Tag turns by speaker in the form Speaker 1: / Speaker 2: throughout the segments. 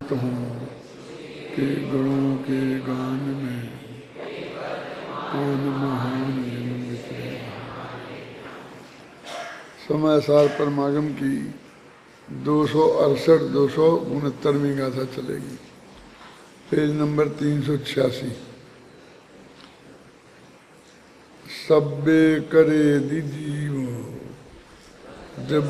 Speaker 1: हूँ कि गुणों के गान में कौन महान विचरे। समय सार परमागम की 268-269वीं गाथा चलेगी, पेज नंबर 386। सब्बे करे दीजीवो जब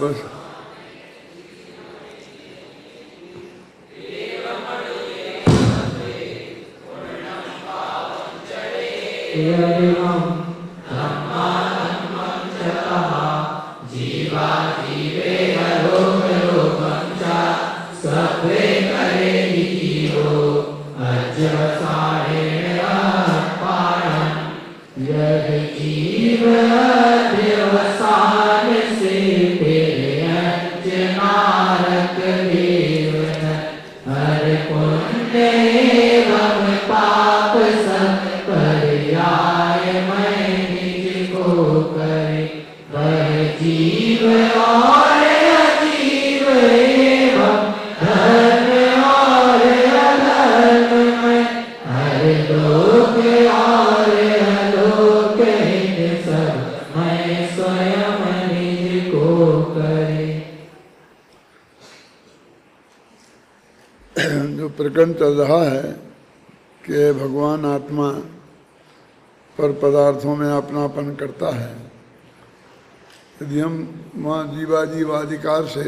Speaker 2: जीवा जीवे हलोकलोकं च सत्वे करे जीवो अध्यवसायेन पारणं यद जीव अध्यवसान से फिरयंच नारक देवन हर पुण्य एवं पाप सब पर्याय मैं निज को करे वह जीव और अजीव एवं धर्म और अधर्म में हर लोक और अलोक इन सब मैं स्वयं निज को करे।
Speaker 1: जो प्रकरण चल रहा है कि भगवान आत्मा पर पदार्थों में अपनापन करता है, यदि हम वहाँ जीवाधिकार से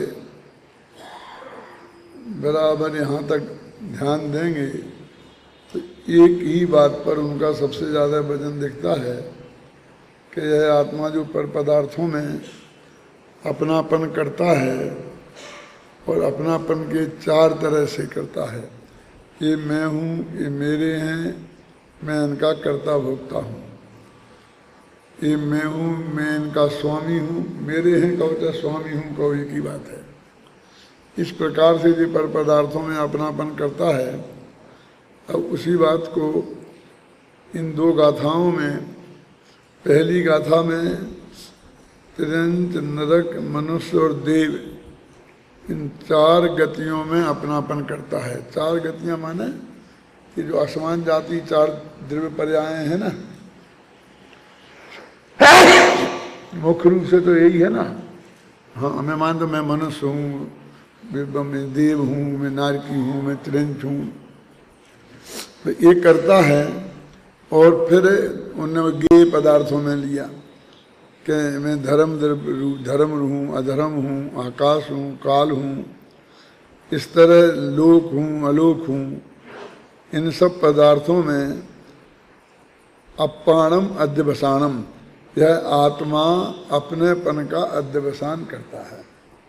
Speaker 1: बराबर यहाँ तक ध्यान देंगे तो एक ही बात पर उनका सबसे ज़्यादा वजन दिखता है कि यह आत्मा जो पर पदार्थों में अपनापन करता है और अपनापन के चार तरह से करता है। ये मैं हूँ, ये मेरे हैं, मैं इनका कर्ता भोक्ता हूँ। ये मैं हूँ, मैं इनका स्वामी हूँ, मेरे हैं कहो चाहे स्वामी हूँ कहो एक ही बात है। इस प्रकार से जो पर पदार्थों में अपनापन करता है, अब उसी बात को इन दो गाथाओं में, पहली गाथा में त्रिंच, नरक, मनुष्य और देव, इन चार गतियों में अपनापन करता है। चार गतियाँ माने कि जो आसमान जाति चार द्रव्य पर्याय हैं ना, मुख्य रूप से तो यही है ना। हाँ, मैं मान दो मैं मनुष्य हूँ, मैं देव हूँ, मैं नारकी हूँ, मैं त्रिंच हूँ, तो ये करता है। और फिर उन्होंने गेय पदार्थों में लिया कि मैं धर्म हूँ, अधर्म हूँ, आकाश हूँ, काल हूँ, इस तरह लोक हूँ, अलोक हूँ। इन सब पदार्थों में अपाणम अध्यवसानम, यह आत्मा अपनेपन का अध्यवसान करता है।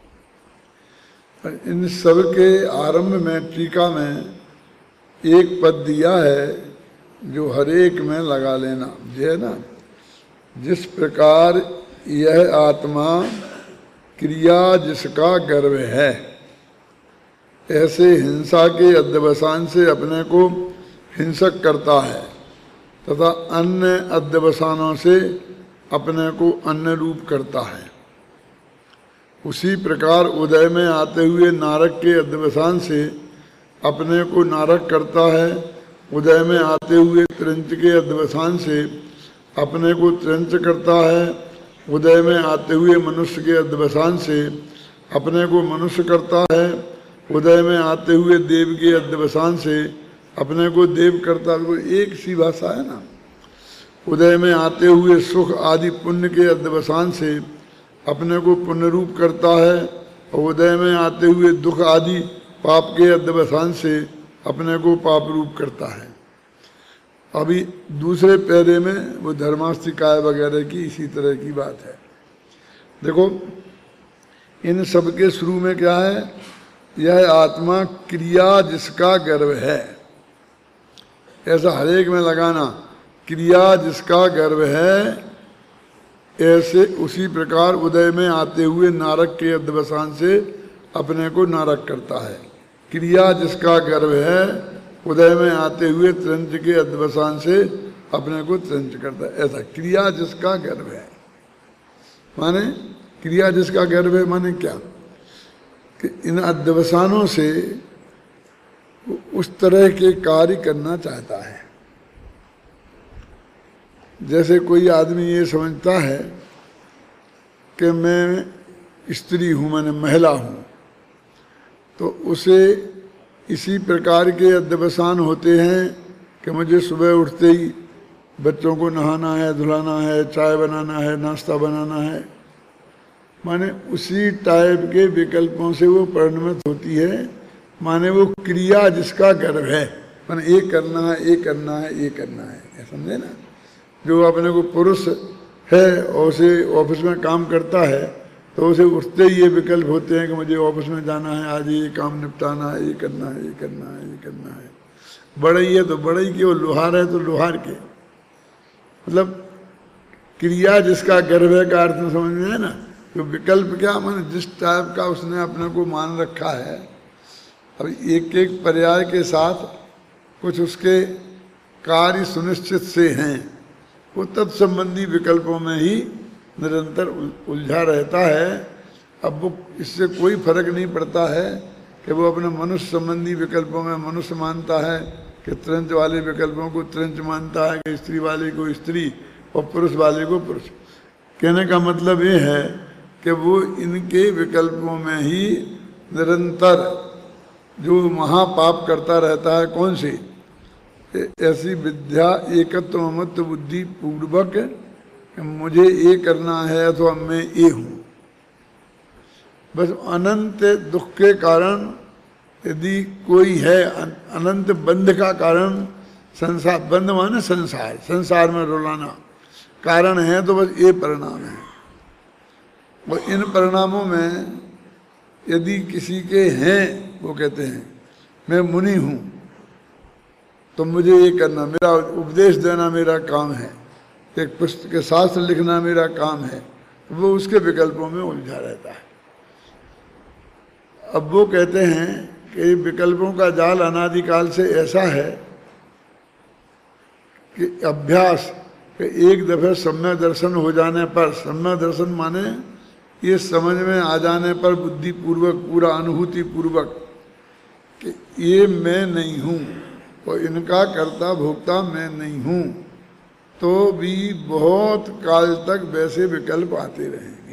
Speaker 1: इन सब के आरंभ में टीका में एक पद दिया है जो हरेक में लगा लेना, जो है ना, जिस प्रकार यह आत्मा क्रिया जिसका गर्व है, ऐसे हिंसा के अध्यवसान से अपने को हिंसक करता है तथा अन्य अध्यवसानों से अपने को अन्य रूप करता है। उसी प्रकार उदय में आते हुए नारक के अध्यवसान से अपने को नारक करता है, उदय में आते हुए त्रिंच के अध्यवसान से अपने को त्रिंच करता है, उदय में आते हुए मनुष्य के अध्यवसान से अपने को मनुष्य करता है, उदय में आते हुए देव के अध्यवसान से अपने को देव करता है। एक सी भाषा है ना। उदय में आते हुए सुख आदि पुण्य के अध्यवसान से अपने को पुण्य रूप करता है, और उदय में आते हुए दुख आदि पाप के अध्यवसान से अपने को पाप रूप करता है। अभी दूसरे पैरे में वो धर्मास्तिकाय वगैरह की इसी तरह की बात है। देखो, इन सब के शुरू में क्या है, यह आत्मा क्रिया जिसका गर्व है, ऐसा हरेक में लगाना, क्रिया जिसका गर्व है। ऐसे उसी प्रकार उदय में आते हुए नारक के अध्यवसान से अपने को नारक करता है। क्रिया जिसका गर्व है, उदय में आते हुए त्रिंच के अध्यवसान से अपने को त्रिंच करता है। ऐसा क्रिया जिसका गर्व है, माने क्रिया जिसका गर्व है माने क्या कि इन अध्यवसानों से उस तरह के कार्य करना चाहता है। जैसे कोई आदमी ये समझता है कि मैं स्त्री हूँ, मैंने महिला हूँ, तो उसे इसी प्रकार के अध्यवसान होते हैं कि मुझे सुबह उठते ही बच्चों को नहाना है, धुलाना है, चाय बनाना है, नाश्ता बनाना है, माने उसी टाइप के विकल्पों से वो परिणमित होती है। माने वो क्रिया जिसका गर्भ है, माने ये करना है, ये करना है, ये करना है, समझे ना। जो अपने को पुरुष है और उसे ऑफिस में काम करता है, तो उसे उठते ही ये विकल्प होते हैं कि मुझे ऑफिस में जाना है, आज ये काम निपटाना है, ये करना है, ये करना है, ये करना है। बढ़ई है तो बढ़ई की, वो लोहार है तो लोहार के, मतलब क्रिया जिसका गर्भ है का अर्थ में समझ में है ना। तो विकल्प क्या, माने जिस टाइप का उसने अपने को मान रखा है, अब एक एक पर्याय के साथ कुछ उसके कार्य सुनिश्चित से हैं, वो तत्संबंधी विकल्पों में ही निरंतर उलझा रहता है। अब वो इससे कोई फर्क नहीं पड़ता है कि वो अपने मनुष्य संबंधी विकल्पों में मनुष्य मानता है, कि त्रंच वाले विकल्पों को त्रंच मानता है, कि स्त्री वाले को स्त्री और पुरुष वाले को पुरुष। कहने का मतलब ये है कि वो इनके विकल्पों में ही निरंतर जो महापाप करता रहता है। कौन सी? ऐसी विद्या एकत्व ममत्व बुद्धि पूर्वक मुझे ये करना है अथवा मैं ये हूँ। बस अनंत दुख के कारण यदि कोई है, अनंत बंध का कारण संसार, बंध माने संसार, संसार में रुलाना कारण है, तो बस ये परिणाम है। और इन परिणामों में यदि किसी के हैं, वो कहते हैं मैं मुनि हूँ तो मुझे ये करना, मेरा उपदेश देना मेरा काम है, एक पुस्तक के शास्त्र लिखना मेरा काम है, वो उसके विकल्पों में उलझा रहता है। अब वो कहते हैं कि विकल्पों का जाल अनादिकाल से ऐसा है कि अभ्यास कि एक दफे सम्यक दर्शन हो जाने पर, सम्यक दर्शन माने ये समझ में आ जाने पर बुद्धि पूर्वक, पूरा अनुभूति पूर्वक कि ये मैं नहीं हूँ और इनका कर्ता भोक्ता मैं नहीं हूँ, तो भी बहुत काल तक वैसे विकल्प आते रहेंगे।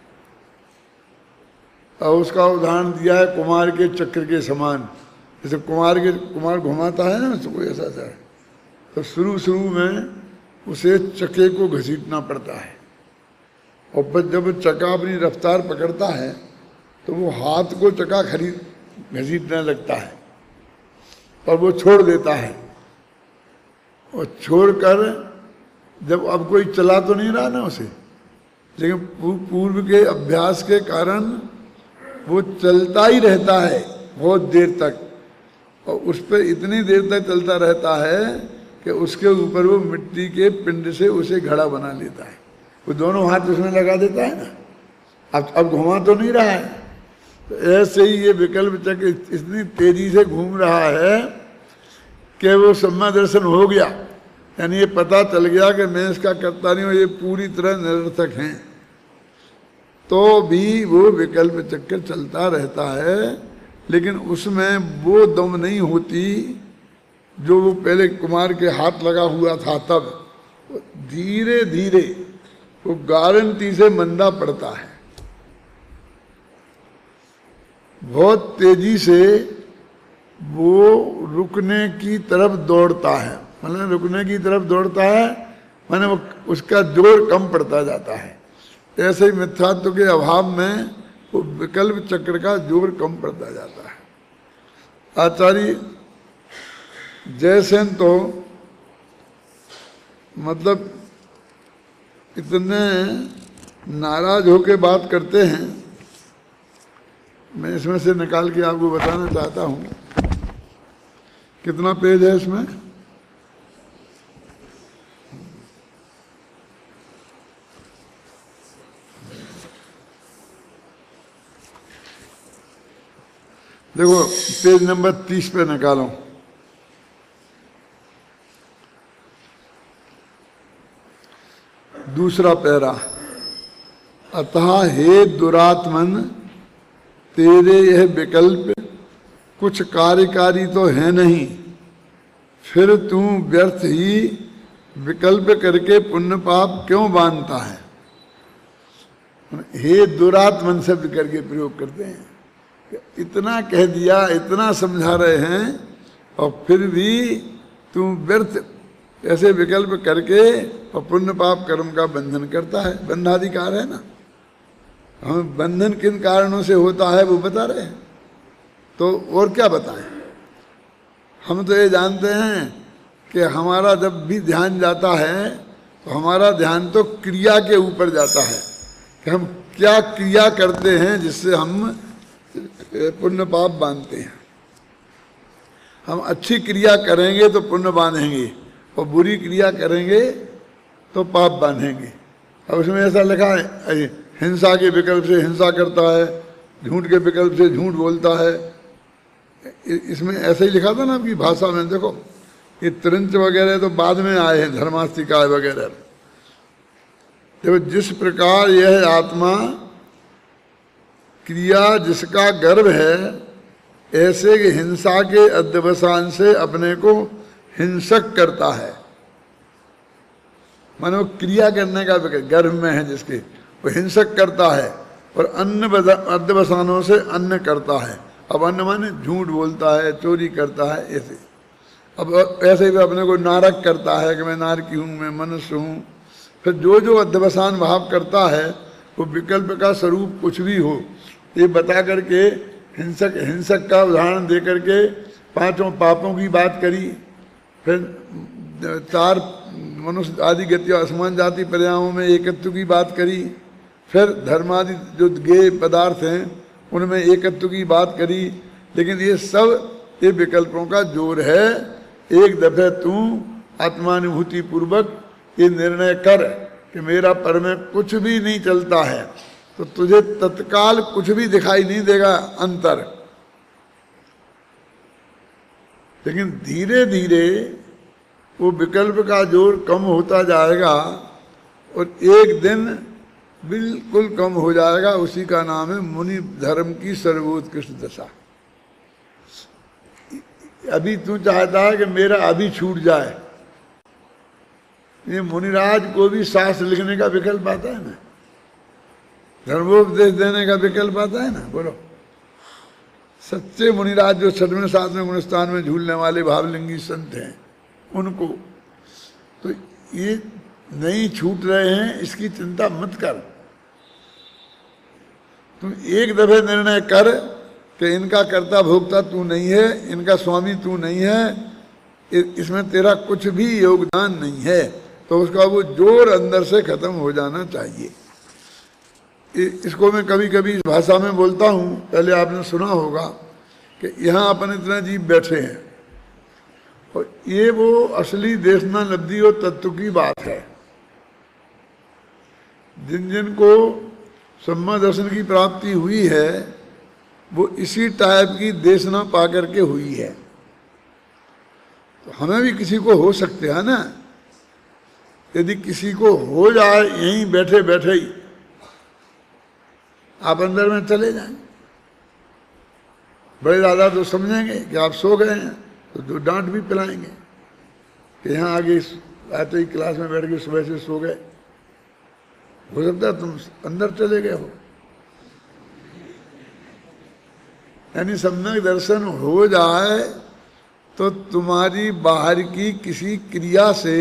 Speaker 1: और उसका उदाहरण दिया है कुमार के चक्र के समान। जैसे कुमार घुमाता है ना उसको ऐसा सा, तो शुरू में उसे चक्के को घसीटना पड़ता है, और फिर जब चक्का अपनी रफ्तार पकड़ता है तो वो हाथ को चक्का घसीटने लगता है और वो छोड़ देता है। और छोड़कर जब अब कोई चला तो नहीं रहा ना उसे, लेकिन पूर्व के अभ्यास के कारण वो चलता ही रहता है बहुत देर तक, और उस पर इतनी देर तक चलता रहता है कि उसके ऊपर वो मिट्टी के पिंड से उसे घड़ा बना लेता है। वो दोनों हाथ उसमें लगा देता है ना, अब घुमा तो नहीं रहा है। तो ऐसे ही ये विकल्प चक्र इतनी तेजी से घूम रहा है कि वो सम्यक दर्शन हो गया, यानी ये पता चल गया कि मैं इसका करता नहीं हूँ, ये पूरी तरह निरर्थक हैं, तो भी वो विकल्प चक्कर चलता रहता है। लेकिन उसमें वो दम नहीं होती जो वो पहले कुमार के हाथ लगा हुआ था, तब धीरे धीरे वो गारंटी से मंदा पड़ता है, बहुत तेजी से वो रुकने की तरफ दौड़ता है। मतलब रुकने की तरफ दौड़ता है माने वो उसका जोर कम पड़ता जाता है। ऐसे ही मिथ्यात्व के अभाव में वो विकल्प चक्र का जोर कम पड़ता जाता है। आचार्य जयसेन तो मतलब इतने नाराज होके बात करते हैं, मैं इसमें से निकाल के आपको बताना चाहता हूँ। कितना पेज है इसमें? देखो पेज नंबर 30 पे निकालो। दूसरा पैरा, अतः हे दुरात्मन तेरे यह विकल्प कुछ कार्यकारी तो है नहीं, फिर तू व्यर्थ ही विकल्प करके पुण्य पाप क्यों बांधता है। हे दुरात्मन शब्द करके प्रयोग करते हैं। इतना कह दिया, इतना समझा रहे हैं, और फिर भी तू व्यर्थ ऐसे विकल्प करके और पुण्य पाप कर्म का बंधन करता है। बंधाधिकार है ना, हमें बंधन किन कारणों से होता है वो बता रहे हैं, तो और क्या बताएं। हम तो ये जानते हैं कि हमारा जब भी ध्यान जाता है तो हमारा ध्यान तो क्रिया के ऊपर जाता है कि हम क्या क्रिया करते हैं जिससे हम पुण्य पाप बांधते हैं। हम अच्छी क्रिया करेंगे तो पुण्य बांधेंगे, और बुरी क्रिया करेंगे तो पाप बांधेंगे। अब उसमें ऐसा लिखा है, हिंसा के विकल्प से हिंसा करता है, झूठ के विकल्प से झूठ बोलता है। इसमें ऐसा ही लिखा था ना आपकी भाषा में। देखो ये त्रिंच वगैरह तो बाद में आए हैं, धर्मास्तिकाय वगैरह। देखो जिस प्रकार यह आत्मा क्रिया जिसका गर्भ है, ऐसे कि हिंसा के अध्यवसान से अपने को हिंसक करता है। मानो क्रिया करने का गर्भ में है जिसके, वो हिंसक करता है, और अन्न अध्यवसानों से अन्न करता है। अब अन्न माने झूठ बोलता है, चोरी करता है, ऐसे। अब ऐसे ही अपने को नारक करता है कि मैं नारकी हूँ, मैं मनुष्य हूँ। फिर जो जो अध्यवसान भाव करता है वो विकल्प का स्वरूप कुछ भी हो, ये बता करके हिंसक का उदाहरण दे करके पांचों पापों की बात करी। फिर चार मनुष्य आदि गति असमान जाति पर्यायों में एकत्व की बात करी। फिर धर्मादि जो गेय पदार्थ हैं उनमें एकत्व की बात करी। लेकिन ये सब ये विकल्पों का जोर है। एक दफे तू आत्मानुभूति पूर्वक ये निर्णय कर कि मेरा पर में कुछ भी नहीं चलता है, तो तुझे तत्काल कुछ भी दिखाई नहीं देगा अंतर। लेकिन धीरे धीरे वो विकल्प का जोर कम होता जाएगा और एक दिन बिल्कुल कम हो जाएगा। उसी का नाम है मुनि धर्म की सर्वोत्कृष्ट दशा। अभी तू चाहता है कि मेरा अभी छूट जाए, ये मुनिराज को भी शास्त्र लिखने का विकल्प आता है ना, धर्मोपदेश देने का विकल्प आता है ना। बोलो, सच्चे मुनिराज जो 6वें 7वें गुणस्थान में झूलने वाले भावलिंगी संत हैं उनको, तो ये नहीं छूट रहे हैं इसकी चिंता मत कर। तुम एक दफे निर्णय कर कि इनका कर्ता भोक्ता तू नहीं है, इनका स्वामी तू नहीं है, इसमें तेरा कुछ भी योगदान नहीं है, तो उसका वो जोर अंदर से खत्म हो जाना चाहिए। इसको मैं कभी कभी इस भाषा में बोलता हूँ, पहले आपने सुना होगा कि यहाँ अपन इतना जीव बैठे हैं और ये वो असली देशना लब्धि और तत्व की बात है। जिन जिन को सम्मा दर्शन की प्राप्ति हुई है वो इसी टाइप की देशना पा करके हुई है। तो हमें भी किसी को हो सकते हैं ना। यदि किसी को हो जाए यहीं बैठे बैठे ही, आप अंदर में चले जाएं, बड़े दादा तो समझेंगे कि आप सो गए हैं, तो जो डांट भी पिलाएंगे कि यहाँ आगे आते ही क्लास में बैठ के सुबह से सो गए। हो सकता है तुम अंदर चले गए हो। यानी सम्यक दर्शन हो जाए तो तुम्हारी बाहर की किसी क्रिया से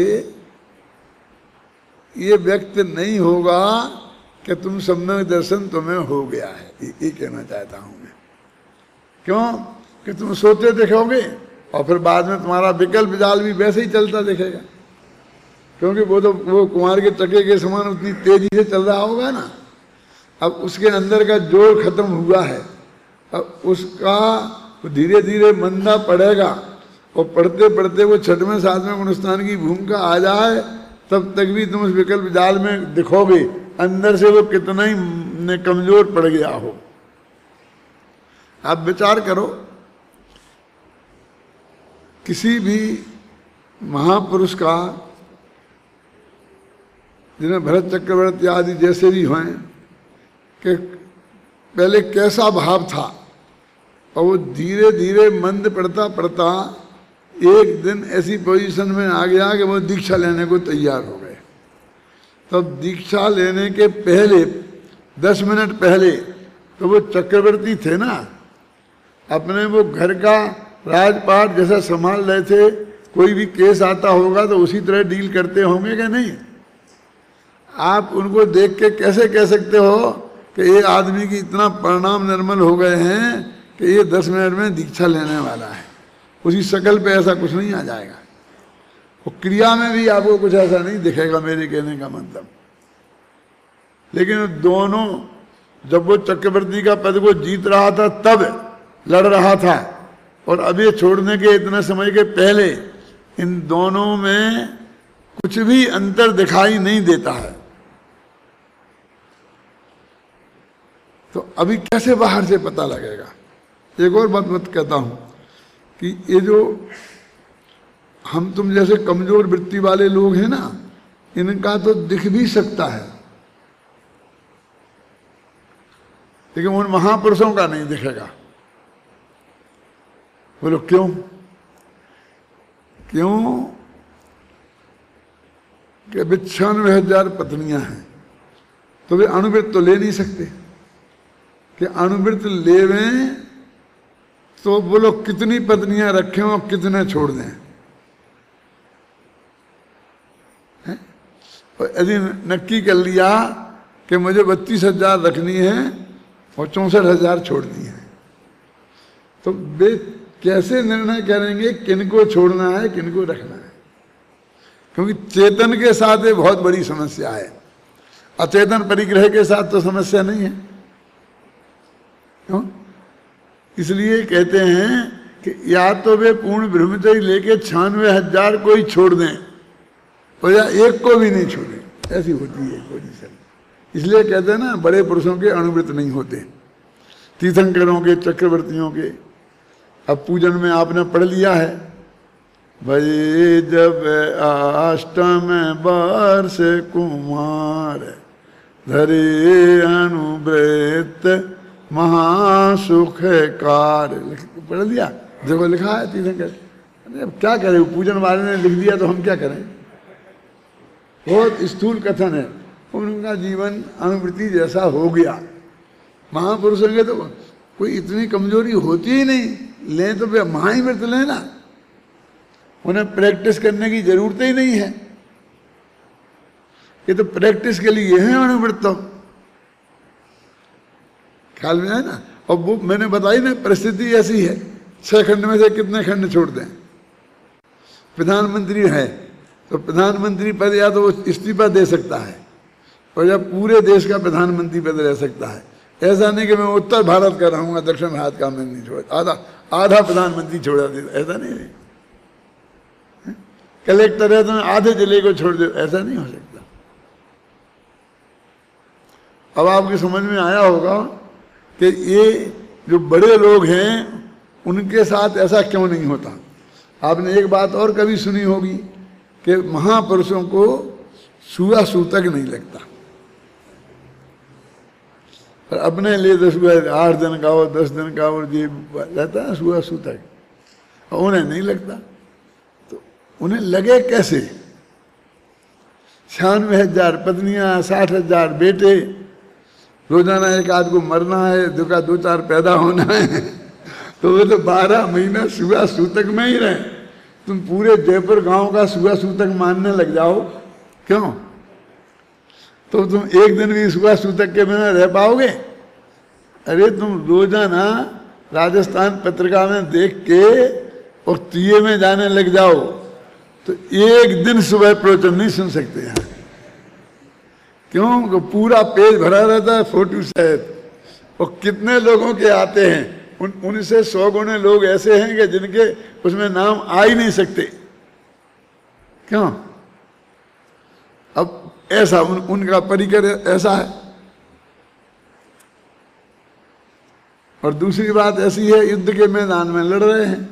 Speaker 1: ये व्यक्त नहीं होगा कि तुम सम्यक दर्शन तुम्हें हो गया है। ये कहना चाहता हूं मैं। क्यों कि तुम सोते देखोगे और फिर बाद में तुम्हारा विकल्प जाल भी वैसे ही चलता दिखेगा, क्योंकि वो कुमार के चक्के के समान उतनी तेजी से चल रहा होगा ना। अब उसके अंदर का जोर खत्म हुआ है, अब उसका धीरे धीरे मंदा पड़ेगा और पढ़ते पढ़ते वो 6वें 7वें गुणस्थान की भूमिका आ जाए, तब तक भी तुम उस विकल्प जाल में दिखोगे अंदर से वो कितना ही कमजोर पड़ गया हो। आप विचार करो, किसी भी महापुरुष का, जिन्हें भरत चक्रवर्ती आदि जैसे भी हैं, कि पहले कैसा भाव था और वो धीरे धीरे मंद पड़ता पड़ता एक दिन ऐसी पोजीशन में आ गया कि वो दीक्षा लेने को तैयार हो गए। तब दीक्षा लेने के पहले 10 मिनट पहले तो वो चक्रवर्ती थे ना, अपने वो घर का राजपाट जैसा संभाल रहे थे। कोई भी केस आता होगा तो उसी तरह डील करते होंगे कि नहीं? आप उनको देख के कैसे कह सकते हो कि ये आदमी की इतना परिणाम निर्मल हो गए हैं कि ये 10 मिनट में दीक्षा लेने वाला है? उसी शकल पे ऐसा कुछ नहीं आ जाएगा, वो क्रिया में भी आपको कुछ ऐसा नहीं दिखेगा, मेरे कहने का मतलब। लेकिन दोनों, जब वो चक्रवर्ती का पद को जीत रहा था तब लड़ रहा था, और अब ये छोड़ने के इतने समय के पहले इन दोनों में कुछ भी अंतर दिखाई नहीं देता है। तो अभी कैसे बाहर से पता लगेगा? एक और बात कहता हूं कि ये जो हम तुम जैसे कमजोर वृत्ति वाले लोग हैं ना, इनका तो दिख भी सकता है, लेकिन उन महापुरुषों का नहीं दिखेगा। बोलो क्यों? क्यों कि 96,000 पत्नियां हैं, तो वे अणुवृत्त तो ले नहीं सकते। कि अणुवृत्त लेवें तो बोलो कितनी पत्नियां रखें और कितने छोड़ दें? यदि नक्की कर लिया कि मुझे 32,000 रखनी है और 64,000 छोड़नी है, तो वे कैसे निर्णय करेंगे किनको छोड़ना है किनको रखना है? क्योंकि चेतन के साथ ये बहुत बड़ी समस्या है, अचेतन परिग्रह के साथ तो समस्या नहीं है। क्यों? इसलिए कहते हैं कि या तो वे पूर्ण ब्रह्मचर्य लेके 96,000 को ही छोड़ दें और या एक को भी नहीं छोड़ें, ऐसी होती है पोजीशन। इसलिए कहते हैं ना, बड़े पुरुषों के अणुव्रत नहीं होते, तीर्थंकरों के, चक्रवर्तियों के। अब पूजन में आपने पढ़ लिया है, भाई जब अष्टम वर्ष कुमार धरे अणुव्रत महासुख कार, पढ़ लिया? देखो लिखा है तीर्थंकर। अरे अब क्या करें, पूजन वाले ने लिख दिया तो हम क्या करें? बहुत स्थूल कथन है। उनका जीवन अनुवृत्ति जैसा हो गया। महापुरुषों के तो कोई इतनी कमजोरी होती ही नहीं, लें तो वे महाव्रत लें ना, उन्हें प्रैक्टिस करने की जरूरत ही नहीं है। ये तो प्रैक्टिस के लिए है अनुवृत्त, तो ख्याल में है ना। और वो मैंने बताई ना, परिस्थिति ऐसी है, 6 खंड में से कितने खंड छोड़ दें? प्रधानमंत्री है तो प्रधानमंत्री पद या तो वो इस्तीफा दे सकता है, और या पूरे देश का प्रधानमंत्री पद रह सकता है। ऐसा नहीं कि मैं उत्तर भारत का रहूंगा, दक्षिण भारत का मैं नहीं छोड़, आधा प्रधानमंत्री छोड़ा दे, ऐसा नहीं है। कलेक्टर है तो मैं आधे जिले को छोड़ दे, ऐसा नहीं हो सकता। अब आपकी समझ में आया होगा कि ये जो बड़े लोग हैं उनके साथ ऐसा क्यों नहीं होता। आपने एक बात और कभी सुनी होगी कि महापुरुषों को सुआ सूतक नहीं लगता, और अपने लिए तो 8 दिन का और 10 दिन का और ये रहता है सुआ सूतक, और उन्हें नहीं लगता। तो उन्हें लगे कैसे? 96,000 पत्नियां, 60,000 बेटे, रोजाना एक आध को मरना है, 2-4 पैदा होना है, तो वो तो 12 महीना सुआ सूतक में ही रहे। तुम पूरे जयपुर गांव का सुआ सूतक मानने लग जाओ, क्यों? तो तुम एक दिन भी सुआ सूतक के बिना रह पाओगे? अरे तुम रोजाना राजस्थान पत्रिका में देख के और तीये में जाने लग जाओ तो एक दिन सुबह प्रवचन नहीं सुन सकते हैं। क्यों? पूरा पेज भरा रहता है फोटो सहित, और कितने लोगों के आते हैं, उनसे 100 गुणे लोग ऐसे हैं कि जिनके उसमें नाम आ ही नहीं सकते। क्यों? अब ऐसा उनका परिकर ऐसा है। और दूसरी बात ऐसी है, युद्ध के मैदान में लड़ रहे हैं,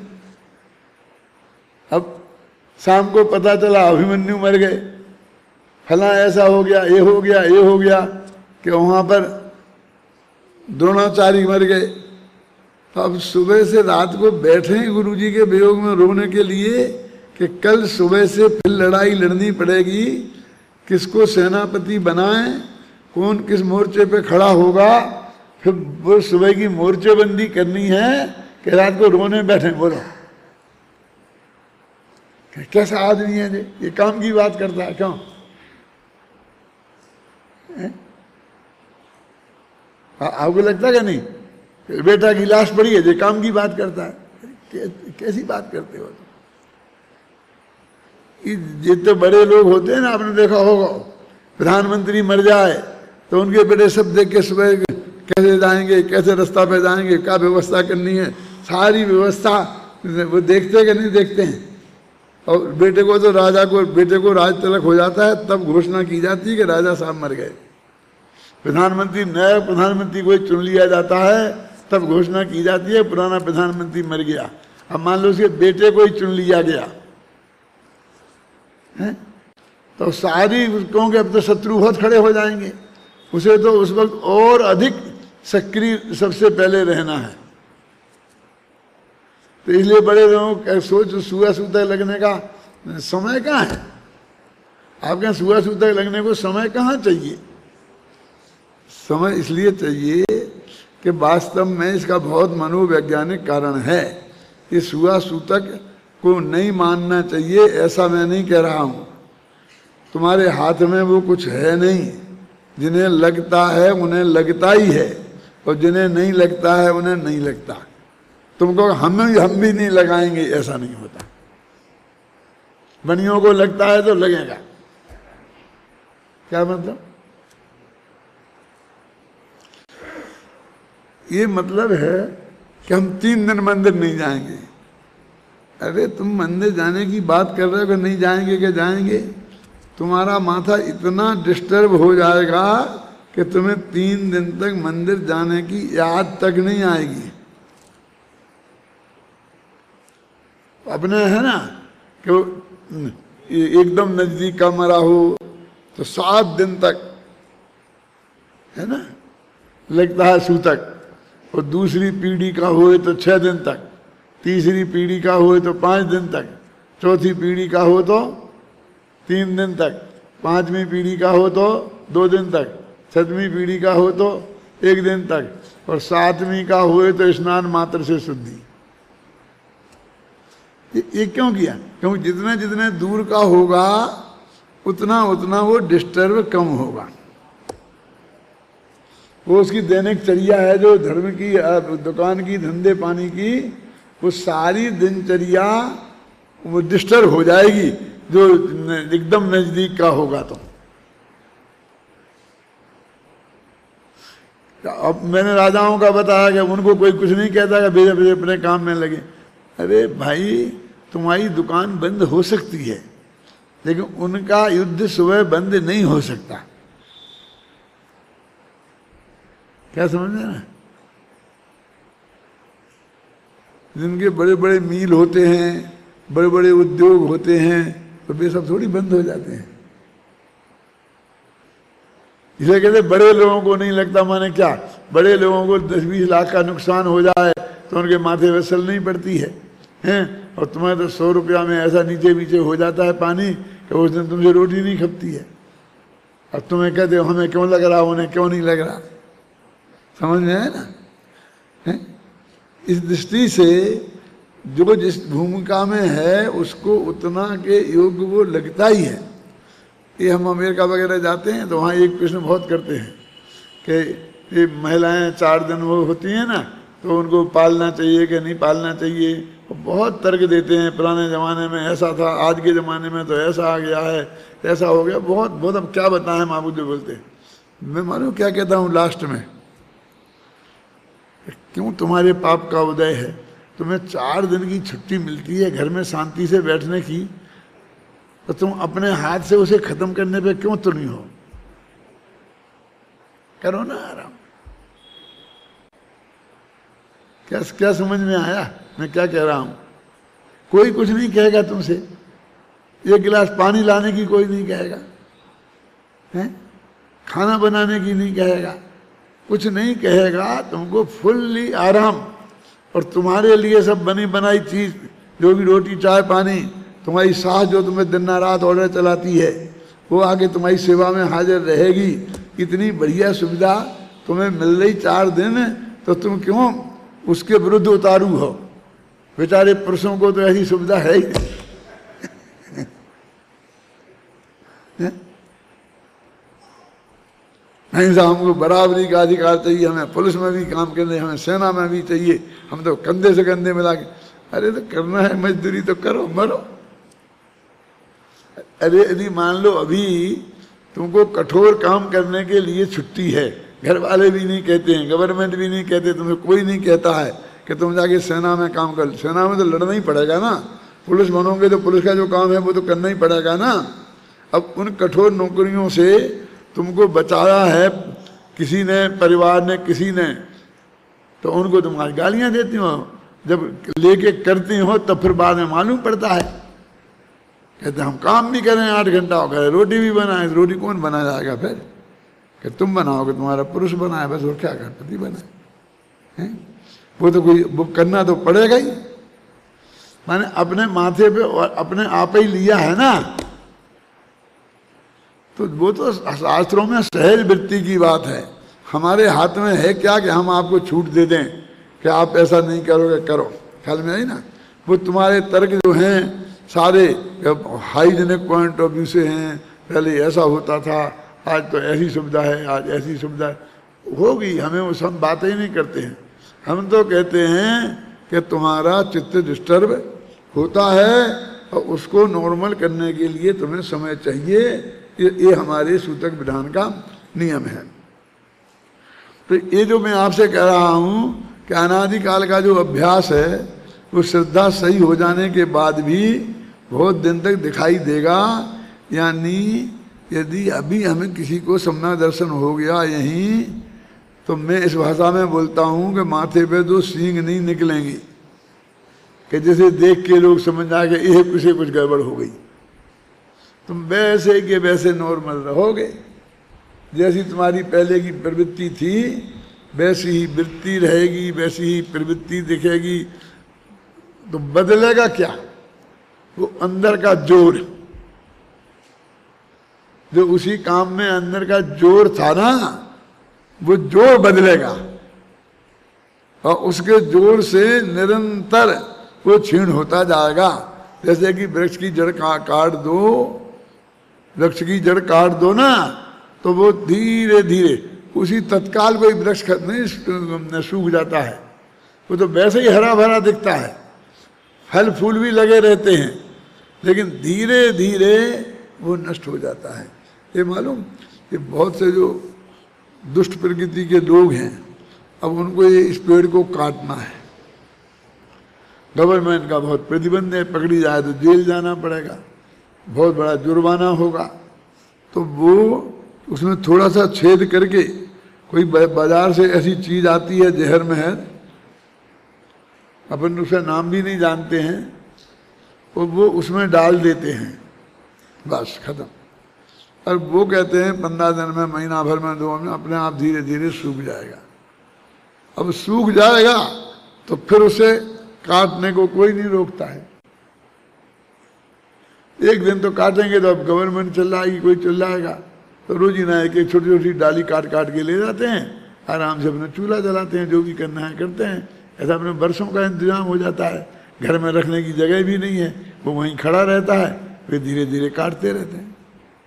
Speaker 1: अब शाम को पता चला अभिमन्यु मर गए, फला ऐसा हो गया, ये हो गया, ये हो गया, कि वहां पर द्रोणाचार्य मर गए, अब सुबह से रात को बैठे हैं गुरुजी के वियोग में रोने के लिए कि कल सुबह से फिर लड़ाई लड़नी पड़ेगी, किसको सेनापति बनाएं, कौन किस मोर्चे पे खड़ा होगा, फिर वो सुबह की मोर्चेबंदी करनी है कि रात को रोने बैठे। बोलो कैसा आदमी है ये काम की बात करता है? क्यों आपको लगता है नहीं बेटा की लाश पड़ी है, ये काम की बात करता है? कैसी बात करते हो? जितने बड़े लोग होते हैं ना, आपने देखा होगा, प्रधानमंत्री मर जाए तो उनके बेटे सब देख के सुबह कैसे जाएंगे, कैसे रास्ता पे जाएंगे, क्या व्यवस्था करनी है, सारी व्यवस्था वो देखते कि नहीं देखते हैं। और बेटे को तो बेटे को राज तिलक हो जाता है, तब घोषणा की जाती है कि राजा साहब मर गए। नया प्रधानमंत्री कोई चुन लिया जाता है, तब घोषणा की जाती है पुराना प्रधानमंत्री मर गया। अब मान लो उसके बेटे को ही चुन लिया गया है, तो सारी क्योंकि अब तो शत्रु बहुत खड़े हो जाएंगे, उसे तो उस वक्त और अधिक सक्रिय सबसे पहले रहना है। तो इसलिए बड़े लोगों का सोच सुआ सूतक लगने का समय कहाँ है? आपके सुआ सूतक लगने को समय कहाँ चाहिए? समय इसलिए चाहिए कि वास्तव में इसका बहुत मनोवैज्ञानिक कारण है। ये सुआ सूतक को नहीं मानना चाहिए, ऐसा मैं नहीं कह रहा हूँ। तुम्हारे हाथ में वो कुछ है नहीं, जिन्हें लगता है उन्हें लगता ही है, और जिन्हें नहीं लगता है उन्हें नहीं लगता। तुमको हम भी नहीं लगाएंगे, ऐसा नहीं होता। बनियों को लगता है तो लगेगा। क्या मतलब? ये मतलब है कि हम 3 दिन मंदिर नहीं जाएंगे। अरे तुम मंदिर जाने की बात कर रहे हो कि नहीं जाएंगे कि जाएंगे? तुम्हारा माथा इतना डिस्टर्ब हो जाएगा कि तुम्हें 3 दिन तक मंदिर जाने की याद तक नहीं आएगी। अपने है ना कि एकदम नजदीक का मरा हो तो 7 दिन तक है ना लगता है सूतक, और दूसरी पीढ़ी का हो तो 6 दिन तक, तीसरी पीढ़ी का हो तो 5 दिन तक, चौथी पीढ़ी का हो तो 3 दिन तक, 5वीं पीढ़ी का हो तो 2 दिन तक, 7वीं पीढ़ी का हो तो 1 दिन तक, और 7वीं का हुए तो स्नान मात्र से शुद्धि। ये क्यों किया? क्योंकि जितने जितने दूर का होगा उतना उतना वो डिस्टर्ब कम होगा। वो उसकी दैनिक चर्या है, जो धर्म की दुकान की धंधे पानी की, वो सारी दिनचर्या वो डिस्टर्ब हो जाएगी जो एकदम नजदीक का होगा। तो अब मैंने राजाओं का बताया कि उनको कोई कुछ नहीं कहता कि बेरे बेरे अपने काम में लगे। अरे भाई, तुम्हारी दुकान बंद हो सकती है, लेकिन उनका युद्ध सुबह बंद नहीं हो सकता। क्या समझ रहे ना? जिनके बड़े बड़े मील होते हैं, बड़े बड़े उद्योग होते हैं, तो वे सब थोड़ी बंद हो जाते हैं। इसे कहते बड़े लोगों को नहीं लगता। माने क्या? बड़े लोगों को 10-20 लाख का नुकसान हो जाए तो उनके माथे वसल नहीं पड़ती है, हैं? और तुम्हें तो 100 रुपया में ऐसा नीचे नीचे हो जाता है पानी कि उस दिन तुमसे रोटी नहीं खपती है। अब तुम्हें कहते हो हमें क्यों लग रहा, उन्हें क्यों नहीं लग रहा। समझ में आया ना? है? इस दृष्टि से जो जिस भूमिका में है उसको उतना के योग वो लगता ही है। ये हम अमेरिका वगैरह जाते हैं तो वहाँ एक प्रश्न बहुत करते हैं कि ये महिलाएं 4 दिन वो होती हैं ना, तो उनको पालना चाहिए कि नहीं पालना चाहिए। बहुत तर्क देते हैं, पुराने ज़माने में ऐसा था, आज के ज़माने में तो ऐसा आ गया है, ऐसा हो गया। बहुत बहुत अब क्या बताएं, माबूद जो बोलते हैं। मैं मालूम क्या कहता हूँ लास्ट में, क्यों तुम्हारे पाप का उदय है, तुम्हें 4 दिन की छुट्टी मिलती है घर में शांति से बैठने की, तो तुम अपने हाथ से उसे खत्म करने पे क्यों तुली हो? करो ना आराम। क्या समझ में आया मैं क्या कह रहा हूं? कोई कुछ नहीं कहेगा तुमसे, 1 गिलास पानी लाने की कोई नहीं कहेगा, हैं? खाना बनाने की नहीं कहेगा, कुछ नहीं कहेगा। तुमको फुल्ली आराम, और तुम्हारे लिए सब बनी बनाई चीज, जो भी रोटी चाय पानी, तुम्हारी सास जो तुम्हें दिन रात ऑर्डर चलाती है, वो आके तुम्हारी सेवा में हाजिर रहेगी। इतनी बढ़िया सुविधा तुम्हें मिल रही 4 दिन, तो तुम क्यों उसके विरुद्ध उतारू हो? बेचारे पुरुषों को तो ऐसी सुविधा है ही नहीं। साहब हमको बराबरी का अधिकार चाहिए, हमें पुलिस में भी काम करने, हमें सेना में भी चाहिए, हम तो कंधे से कंधे मिला के। अरे तो करना है मजदूरी तो करो, मरो। अरे यदि मान लो अभी तुमको कठोर काम करने के लिए छुट्टी है, घर वाले भी नहीं कहते हैं, गवर्नमेंट भी नहीं कहते, तुम्हें कोई नहीं कहता है कि तुम जाके सेना में काम कर। सेना में तो लड़ना ही पड़ेगा ना, पुलिस बनोगे तो पुलिस का जो काम है वो तो करना ही पड़ेगा ना। अब उन कठोर नौकरियों से तुमको बचाया है किसी ने, परिवार ने, किसी ने, तो उनको तुम्हारी गालियां देती हो। जब लेके करती हो तब फिर बाद में मालूम पड़ता है, कहते हम काम भी करें 8 घंटा हो गया, रोटी भी बनाए, रोटी कौन बना जाएगा फिर? कि तुम बनाओगे, तुम्हारा पुरुष बनाए बस, और क्या कर, पति बनाए हैं? वो तो कोई वो करना तो पड़ेगा ही। माने अपने माथे पे और अपने आप ही लिया है ना, तो वो तो शास्त्रों में सहज वृत्ति की बात है। हमारे हाथ में है क्या कि हम आपको छूट दे दें कि आप ऐसा नहीं करोगे, करो। ख्याल में आई ना? वो तुम्हारे तर्क जो हैं सारे हाइजेनिक पॉइंट ऑफ व्यू से हैं। पहले ऐसा होता था, आज तो ऐसी सुविधा है, आज ऐसी सुविधा होगी। हमें वो सब बातें ही नहीं करते हैं। हम तो कहते हैं कि तुम्हारा चित्त डिस्टर्ब होता है और उसको नॉर्मल करने के लिए तुम्हें समय चाहिए। ये हमारे सूतक विधान का नियम है। तो ये जो मैं आपसे कह रहा हूँ कि अनादिकाल का जो अभ्यास है वो श्रद्धा सही हो जाने के बाद भी बहुत दिन तक दिखाई देगा। यानी यदि अभी हमें किसी को सम्यक दर्शन हो गया यहीं, तो मैं इस भाषा में बोलता हूँ कि माथे पे 2 सींग नहीं निकलेंगी कि जैसे देख के लोग समझ आ गए ये कुछ गड़बड़ हो गई। तुम वैसे के वैसे नॉर्मल रहोगे, जैसी तुम्हारी पहले की प्रवृत्ति थी वैसी ही वृत्ति रहेगी, वैसी ही प्रवृत्ति दिखेगी। तो बदलेगा क्या? वो अंदर का जोर, जो उसी काम में अंदर का जोर था ना, वो जोर बदलेगा और उसके जोर से निरंतर वो क्षीण होता जाएगा। जैसे कि वृक्ष की जड़ काट दो, वृक्ष की जड़ काट दो ना, तो वो धीरे धीरे उसी तत्काल कोई वृक्ष नहीं सूख जाता है, वो तो वैसे ही हरा भरा दिखता है, फल फूल भी लगे रहते हैं, लेकिन धीरे धीरे वो नष्ट हो जाता है। ये मालूम कि बहुत से जो दुष्ट प्रकृति के लोग हैं, अब उनको ये इस पेड़ को काटना है, गवर्नमेंट का बहुत प्रतिबंध है, पकड़ी जाए तो जेल जाना पड़ेगा, बहुत बड़ा जुर्माना होगा। तो वो उसमें थोड़ा सा छेद करके, कोई बाजार से ऐसी चीज आती है जहर में है, अपन उसका नाम भी नहीं जानते हैं, और वो उसमें डाल देते हैं, बस खत्म। और वो कहते हैं 15 दिन में, महीना भर में, 2 में अपने आप धीरे धीरे सूख जाएगा। अब सूख जाएगा तो फिर उसे काटने को कोई नहीं रोकता है। एक दिन तो काटेंगे तो अब गवर्नमेंट चिल्लाएगी, कोई चिल्लाएगा, तो रोजीना एक छोटी छोटी डाली काट काट के ले जाते हैं, आराम से अपना चूल्हा जलाते हैं, जो भी करना है करते हैं। ऐसा अपने वर्षों का इंतजाम हो जाता है, घर में रखने की जगह भी नहीं है, वो वहीं खड़ा रहता है, वे धीरे धीरे काटते रहते हैं।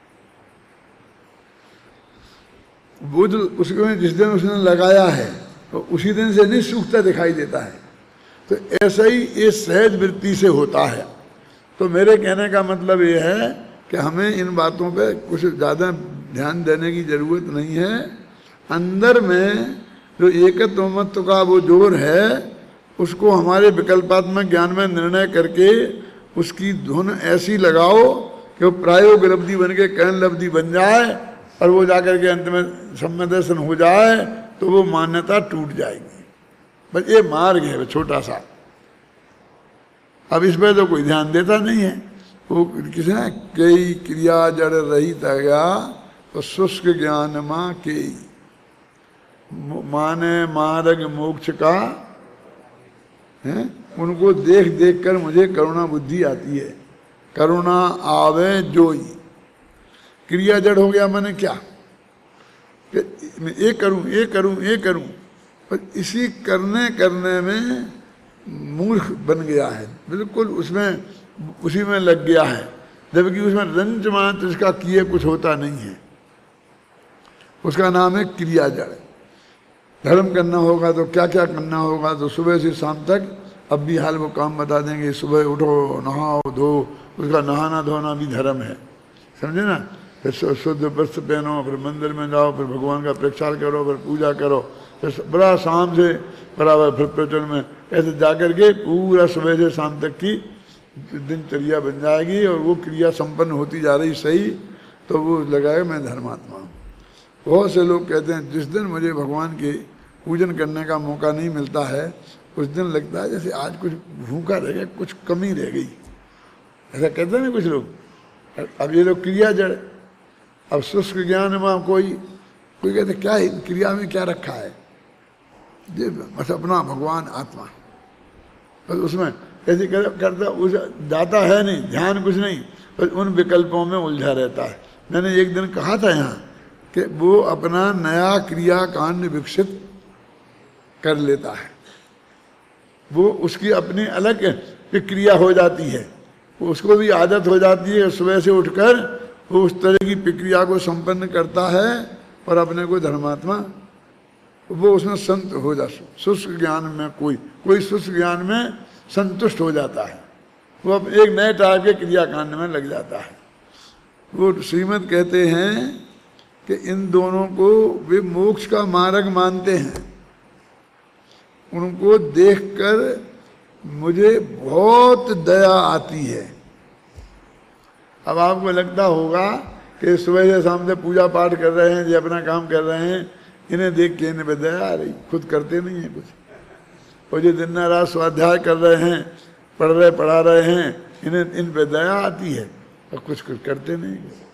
Speaker 1: वो जो उसको जिस दिन उसने लगाया है तो उसी दिन से नहीं सूखता दिखाई देता है। तो ऐसा ही ये सहज वृत्ति से होता है। तो मेरे कहने का मतलब ये है कि हमें इन बातों पे कुछ ज़्यादा ध्यान देने की ज़रूरत नहीं है। अंदर में जो एकत्व मत्व का वो जोर है, उसको हमारे विकल्पात्मक ज्ञान में निर्णय करके उसकी धुन ऐसी लगाओ कि वो प्रायोग लब्धि बन के कैन लब्धि बन जाए, और वो जाकर के अंत में सम्यक दर्शन हो जाए, तो वो मान्यता टूट जाएगी। बस ये मार्ग है छोटा सा। अब इस पर तो कोई ध्यान देता नहीं है। वो किसी ने कई क्रिया जड़ रहित गया तो शुष्क ज्ञान माँ के, माने मार्ग मोक्ष का हैं, उनको देख देख कर मुझे करुणा बुद्धि आती है। करुणा आवे जोई, क्रिया जड़ हो गया मैंने क्या कि मैं ये करूं ये करूं ये करूं, पर इसी करने करने में मूर्ख बन गया है, बिल्कुल उसमें उसी में लग गया है, जबकि उसमें रंच मात्र इसका किए कुछ होता नहीं है। उसका नाम है क्रिया जड़। धर्म करना होगा तो क्या क्या करना होगा, तो सुबह से शाम तक अब भी हाल वो काम बता देंगे। सुबह उठो, नहाओ धो, उसका नहाना धोना भी धर्म है, समझे ना। फिर शुद्ध वस्त्र पहनो, फिर मंदिर में जाओ, फिर भगवान का प्रक्षाल करो, फिर पूजा करो, फिर बड़ा शाम से बराबर फिर प्रचुर में ऐसे जाकर के पूरा सुबह से शाम तक की दिनचर्या बन जाएगी और वो क्रिया संपन्न होती जा रही सही, तो वो लगाएगा मैं धर्मात्मा हूँ। बहुत से लोग कहते हैं जिस दिन मुझे भगवान के पूजन करने का मौका नहीं मिलता है उस दिन लगता है जैसे आज कुछ भूखा रह गया, कुछ कमी रह गई, ऐसा कहते हैं ना कुछ लोग। अब ये लोग क्रिया जड़, अब शुष्क ज्ञान में कोई कहते क्या है क्रिया में क्या रखा है, ये बस अपना भगवान आत्मा, बस उसमें ऐसे करता उस जाता है नहीं, ध्यान कुछ नहीं, बस उन विकल्पों में उलझा रहता है। मैंने एक दिन कहा था यहाँ कि वो अपना नया क्रिया कांड विकसित कर लेता है, वो उसकी अपनी अलग क्रिया हो जाती है, उसको भी आदत हो जाती है सुबह से उठकर वो उस तरह की प्रक्रिया को संपन्न करता है और अपने को धर्मात्मा, वो उसमें संत हो जाता। शुष्क ज्ञान में कोई शुष्क ज्ञान में संतुष्ट हो जाता है, वो अब एक नए टाइप के क्रियाकांड में लग जाता है। वो श्रीमद् कहते हैं कि इन दोनों को वे मोक्ष का मार्ग मानते हैं। उनको देखकर मुझे बहुत दया आती है। अब आपको लगता होगा कि सुबह से शाम से पूजा पाठ कर रहे हैं, ये अपना काम कर रहे हैं, इन्हें देख के इन्हें पे दया आ रही, खुद करते नहीं है कुछ। और जो दिन रात स्वाध्याय कर रहे हैं, पढ़ा रहे हैं, इन्हें इन पे दया आती है और कुछ करते नहीं।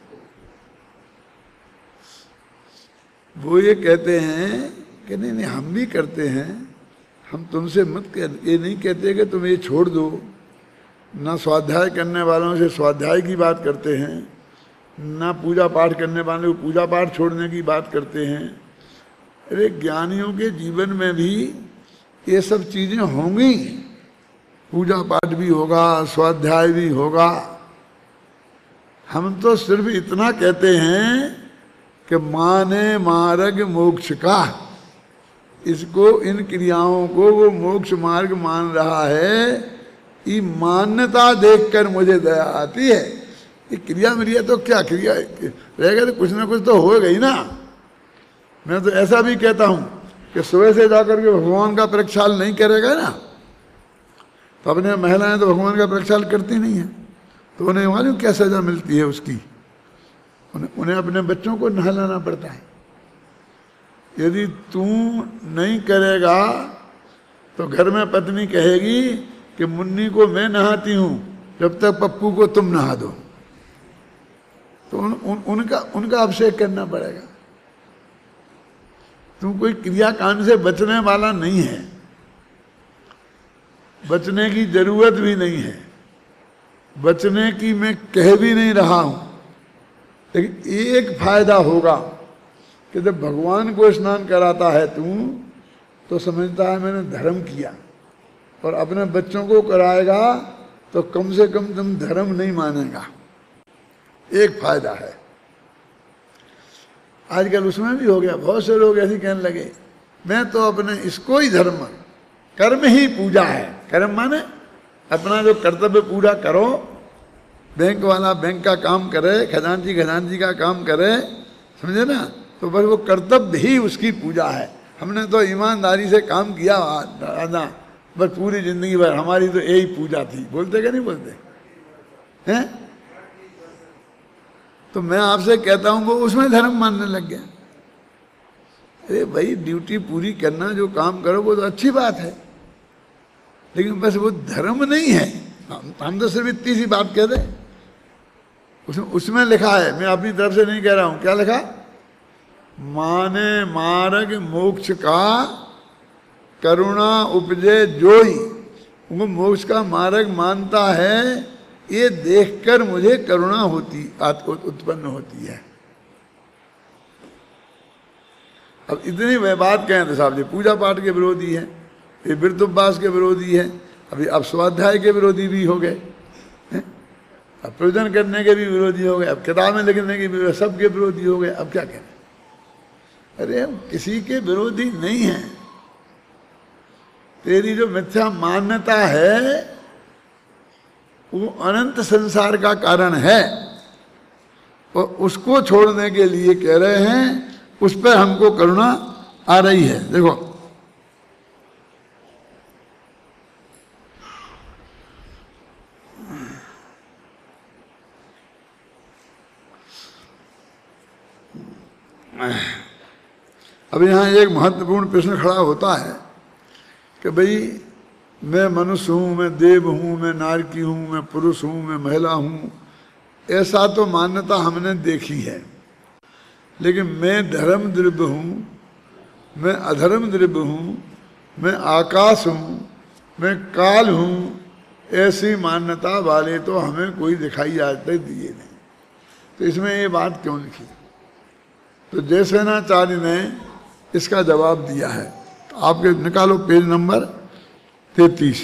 Speaker 1: वो ये कहते हैं कि नहीं हम भी करते हैं, हम तुमसे ये नहीं कहते कि तुम ये छोड़ दो। ना स्वाध्याय करने वालों से स्वाध्याय की बात करते हैं, ना पूजा पाठ करने वालों को पूजा पाठ छोड़ने की बात करते हैं। अरे ज्ञानियों के जीवन में भी ये सब चीजें होंगी, पूजा पाठ भी होगा, स्वाध्याय भी होगा। हम तो सिर्फ इतना कहते हैं कि माने मार्ग मोक्ष का, इसको इन क्रियाओं को वो मोक्ष मार्ग मान रहा है। ये मान्यता देखकर मुझे दया आती है। ये क्रिया मिरिया तो क्या क्रिया रहेगा, तो कुछ ना कुछ तो होगा ही ना। मैं तो ऐसा भी कहता हूं कि सुबह से जाकर के भगवान का प्रक्षाल नहीं करेगा ना, तो अपने महिलाएं तो भगवान का प्रक्षाल करती नहीं है, तो उन्हें मालूम क्या सजा मिलती है उसकी। उन्हें अपने बच्चों को नहलाना पड़ता है। यदि तू नहीं करेगा तो घर में पत्नी कहेगी कि मुन्नी को मैं नहाती हूं, जब तक पप्पू को तुम नहा दो। तो उनका अभिषेक करना पड़ेगा। तुम कोई क्रियाकांड से बचने वाला नहीं है, बचने की जरूरत भी नहीं है, बचने की मैं कह भी नहीं रहा हूं। लेकिन एक फायदा होगा कि जब भगवान को स्नान कराता है तू, तो समझता है मैंने धर्म किया, और अपने बच्चों को कराएगा तो कम से कम तुम धर्म नहीं मानेगा। एक फायदा है। आजकल उसमें भी हो गया, बहुत से लोग ऐसे कहने लगे मैं तो अपने इसको ही धर्म, कर्म ही पूजा है। कर्म माने अपना जो कर्तव्य पूरा करो। बैंक वाला बैंक का काम करे, खजांची का काम करे, समझे ना, तो बस वो कर्तव्य ही उसकी पूजा है। हमने तो ईमानदारी से काम किया राजा, बस पूरी जिंदगी भर हमारी तो यही पूजा थी। बोलते क्या नहीं बोलते हैं? तो मैं आपसे कहता हूं वो उसमें धर्म मानने लग गया। अरे भाई ड्यूटी पूरी करना, जो काम करो वो तो अच्छी बात है, लेकिन बस वो धर्म नहीं है। हम तो सिर्फ इतनी सी बात कह दें। उसमें लिखा है, मैं अपनी तरफ से नहीं कह रहा हूं, क्या लिखा? माने मार्ग मोक्ष का करुणा उपजे जोई, वो मोक्ष का मार्ग मानता है, ये देखकर मुझे करुणा उत्पन्न होती है। अब इतनी वह बात कहें तो साहब जी पूजा पाठ के विरोधी है, ये व्रत उपवास के विरोधी है, अभी अब स्वाध्याय के विरोधी भी हो गए, अब प्रयोजन करने के भी विरोधी हो गए, अब किताबें लिखने के भी सबके विरोधी हो गए। अब क्या करें? अरे हम किसी के विरोधी नहीं हैं। तेरी जो मिथ्या मान्यता है वो अनंत संसार का कारण है, और उसको छोड़ने के लिए कह रहे हैं, उस पर हमको करुणा आ रही है। देखो अब यहाँ एक महत्वपूर्ण प्रश्न खड़ा होता है कि भाई मैं मनुष्य हूँ, मैं देव हूँ, मैं नारकी हूँ, मैं पुरुष हूँ, मैं महिला हूँ, ऐसा तो मान्यता हमने देखी है, लेकिन मैं धर्म द्रव्य हूँ, मैं अधर्म द्रव्य हूँ, मैं आकाश हूँ, मैं काल हूँ, ऐसी मान्यता वाले तो हमें कोई दिखाई आज तक दिए नहीं। तो इसमें ये बात क्यों लिखी? तो जयसेनाचार्य ने इसका जवाब दिया है। तो आपके निकालो पेज नंबर 33।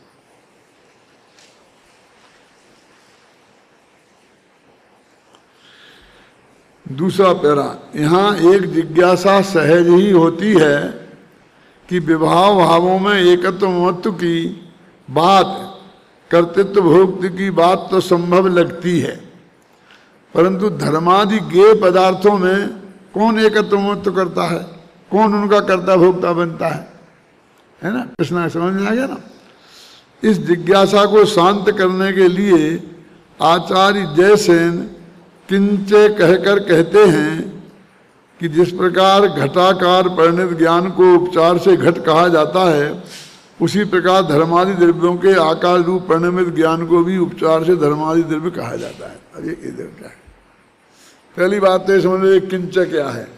Speaker 1: दूसरा पैरा, यहाँ एक जिज्ञासा सहज ही होती है कि विभाव भावों में एकत्व महत्व की बात, कर्तृत्व भोक्तृ की बात तो संभव लगती है, परंतु धर्मादि गेय पदार्थों में कौन एकत्व महत्व करता है, कौन उनका कर्ता भोक्ता बनता है ना? प्रश्न समझ में आ गया ना? इस जिज्ञासा को शांत करने के लिए आचार्य जयसेन किंचे कहकर कहते हैं कि जिस प्रकार घटाकार परिणत ज्ञान को उपचार से घट कहा जाता है, उसी प्रकार धर्मादि द्रव्यों के आकार रूप परिणमित ज्ञान को भी उपचार से धर्मादि द्रव्य कहा जाता है। अब ये इधर क्या है? पहली बात तो समझ लो किंच क्या है।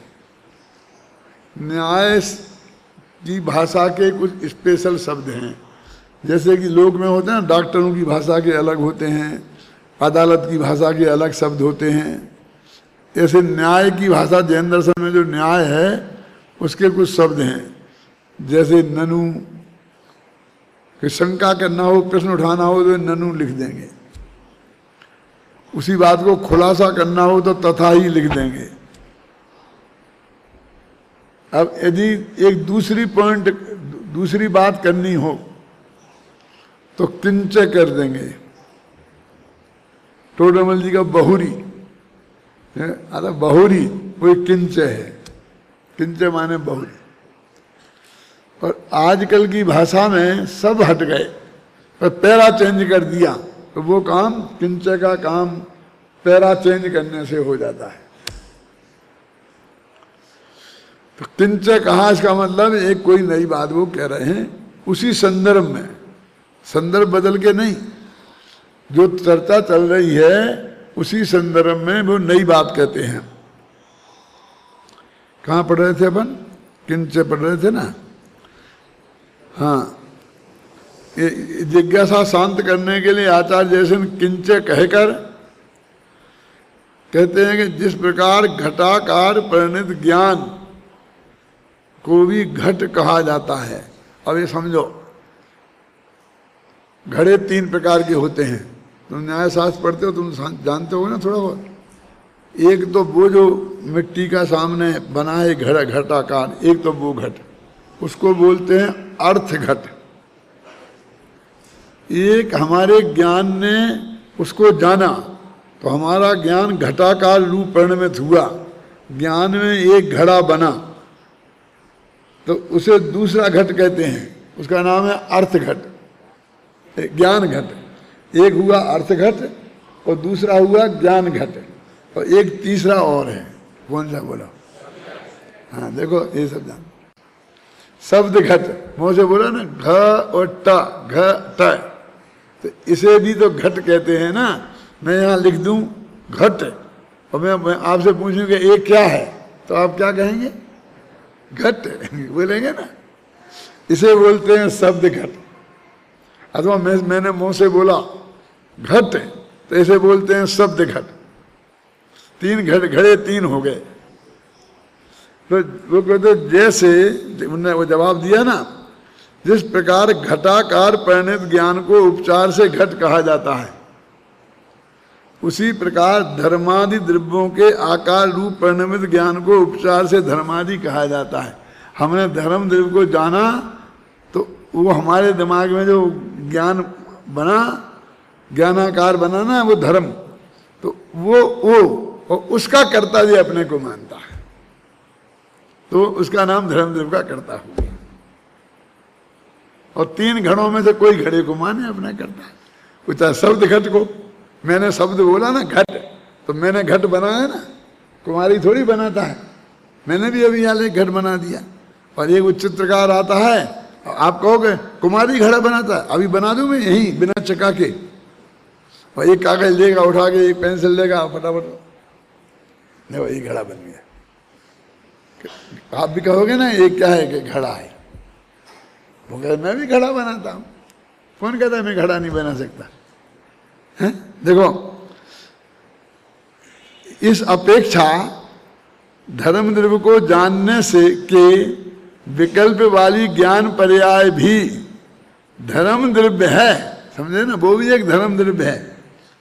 Speaker 1: न्याय की भाषा के कुछ स्पेशल शब्द हैं, जैसे कि लोक में होते हैं, डॉक्टरों की भाषा के अलग होते हैं, अदालत की भाषा के अलग शब्द होते हैं। ऐसे न्याय की भाषा जैन दर्शन में जो न्याय है उसके कुछ शब्द हैं, जैसे ननु, कि शंका करना हो, प्रश्न उठाना हो तो ननु लिख देंगे, उसी बात को खुलासा करना हो तो तथा ही लिख देंगे। अब यदि एक दूसरी बात करनी हो तो किंच कर देंगे। टोडरमल जी का बहुरी, अरे बहुरी वो किंच है, किंच माने बहुरी। और आजकल की भाषा में सब हट गए, पर पैरा चेंज कर दिया तो वो काम, किंच का काम पैरा चेंज करने से हो जाता है। तो किंच कहा, इसका मतलब एक कोई नई बात वो कह रहे हैं उसी संदर्भ में, संदर्भ बदल के नहीं, जो चर्चा चल रही है उसी संदर्भ में वो नई बात कहते हैं। कहाँ पढ़ रहे थे अपन? किंच पढ़ रहे थे ना? हाँ, जिज्ञासा शांत करने के लिए आचार्य जैसे किंच कहकर कहते हैं कि जिस प्रकार घटाकार परिणित ज्ञान को भी घट कहा जाता है। अब ये समझो, घड़े 3 प्रकार के होते हैं। तुम न्याय शास्त्र पढ़ते हो, तुम जानते हो ना थोड़ा बहुत। एक तो वो जो मिट्टी का सामने बना है घटाकार, एक तो वो घट, उसको बोलते हैं अर्थ घट। एक हमारे ज्ञान ने उसको जाना तो हमारा ज्ञान घटाकार रूप परिणमित हुआ, ज्ञान में एक घड़ा बना तो उसे दूसरा घट कहते हैं, उसका नाम है अर्थ घट, ज्ञान घट। एक हुआ अर्थ घट और दूसरा हुआ ज्ञान घट, और एक तीसरा और है। कौन सा बोला? हाँ देखो, ये सब जान, शब्द घट, मुँह से बोला ना, घ और ट, घ ट, तो इसे भी तो घट कहते हैं ना। मैं यहाँ लिख दूं घट और मैं आपसे पूछूं कि एक क्या है, तो आप क्या कहेंगे? घट बोलेंगे ना। इसे बोलते हैं शब्द घट। अथवा मैंने मुंह से बोला घट, तो ऐसे बोलते हैं शब्द घट, 3 घड़े 3 हो गए। तो वो कहते जैसे उन्होंने वो जवाब दिया ना, जिस प्रकार घटाकार परिणत ज्ञान को उपचार से घट कहा जाता है, उसी प्रकार धर्मादि द्रव्यों के आकार रूप परिणमित ज्ञान को उपचार से धर्मादि कहा जाता है। हमने धर्म द्रव्य को जाना तो वो हमारे दिमाग में जो ज्ञान बना, ज्ञानाकार बना ना, वो धर्म, तो वो और उसका कर्ता भी अपने को मानता है, तो उसका नाम धर्म द्रव्य का कर्ता हो गया। और 3 घड़ों में से कोई घड़े को माने अपना कर्ता। कुछ शब्द घट को, मैंने शब्द बोला ना घट, तो मैंने घट बनाया ना, कुमारी थोड़ी बनाता है, मैंने भी अभी यहाँ घट बना दिया। और एक वो चित्रकार आता है, आप कहोगे कुमारी घड़ा बनाता है, अभी बना दूं मैं यही बिना चका के, और एक कागज लेगा उठा के, एक पेंसिल लेगा, फटाफट नहीं, वही घड़ा बन गया। आप भी कहोगे ना ये क्या है कि घड़ा है, वो कहते मैं भी घड़ा बनाता हूं। कौन कहता है मैं घड़ा नहीं बना सकता है? देखो, इस अपेक्षा धर्म द्रव्य को जानने से के विकल्प वाली ज्ञान पर्याय भी धर्म द्रव्य है, समझे ना, वो भी एक धर्म द्रव्य है।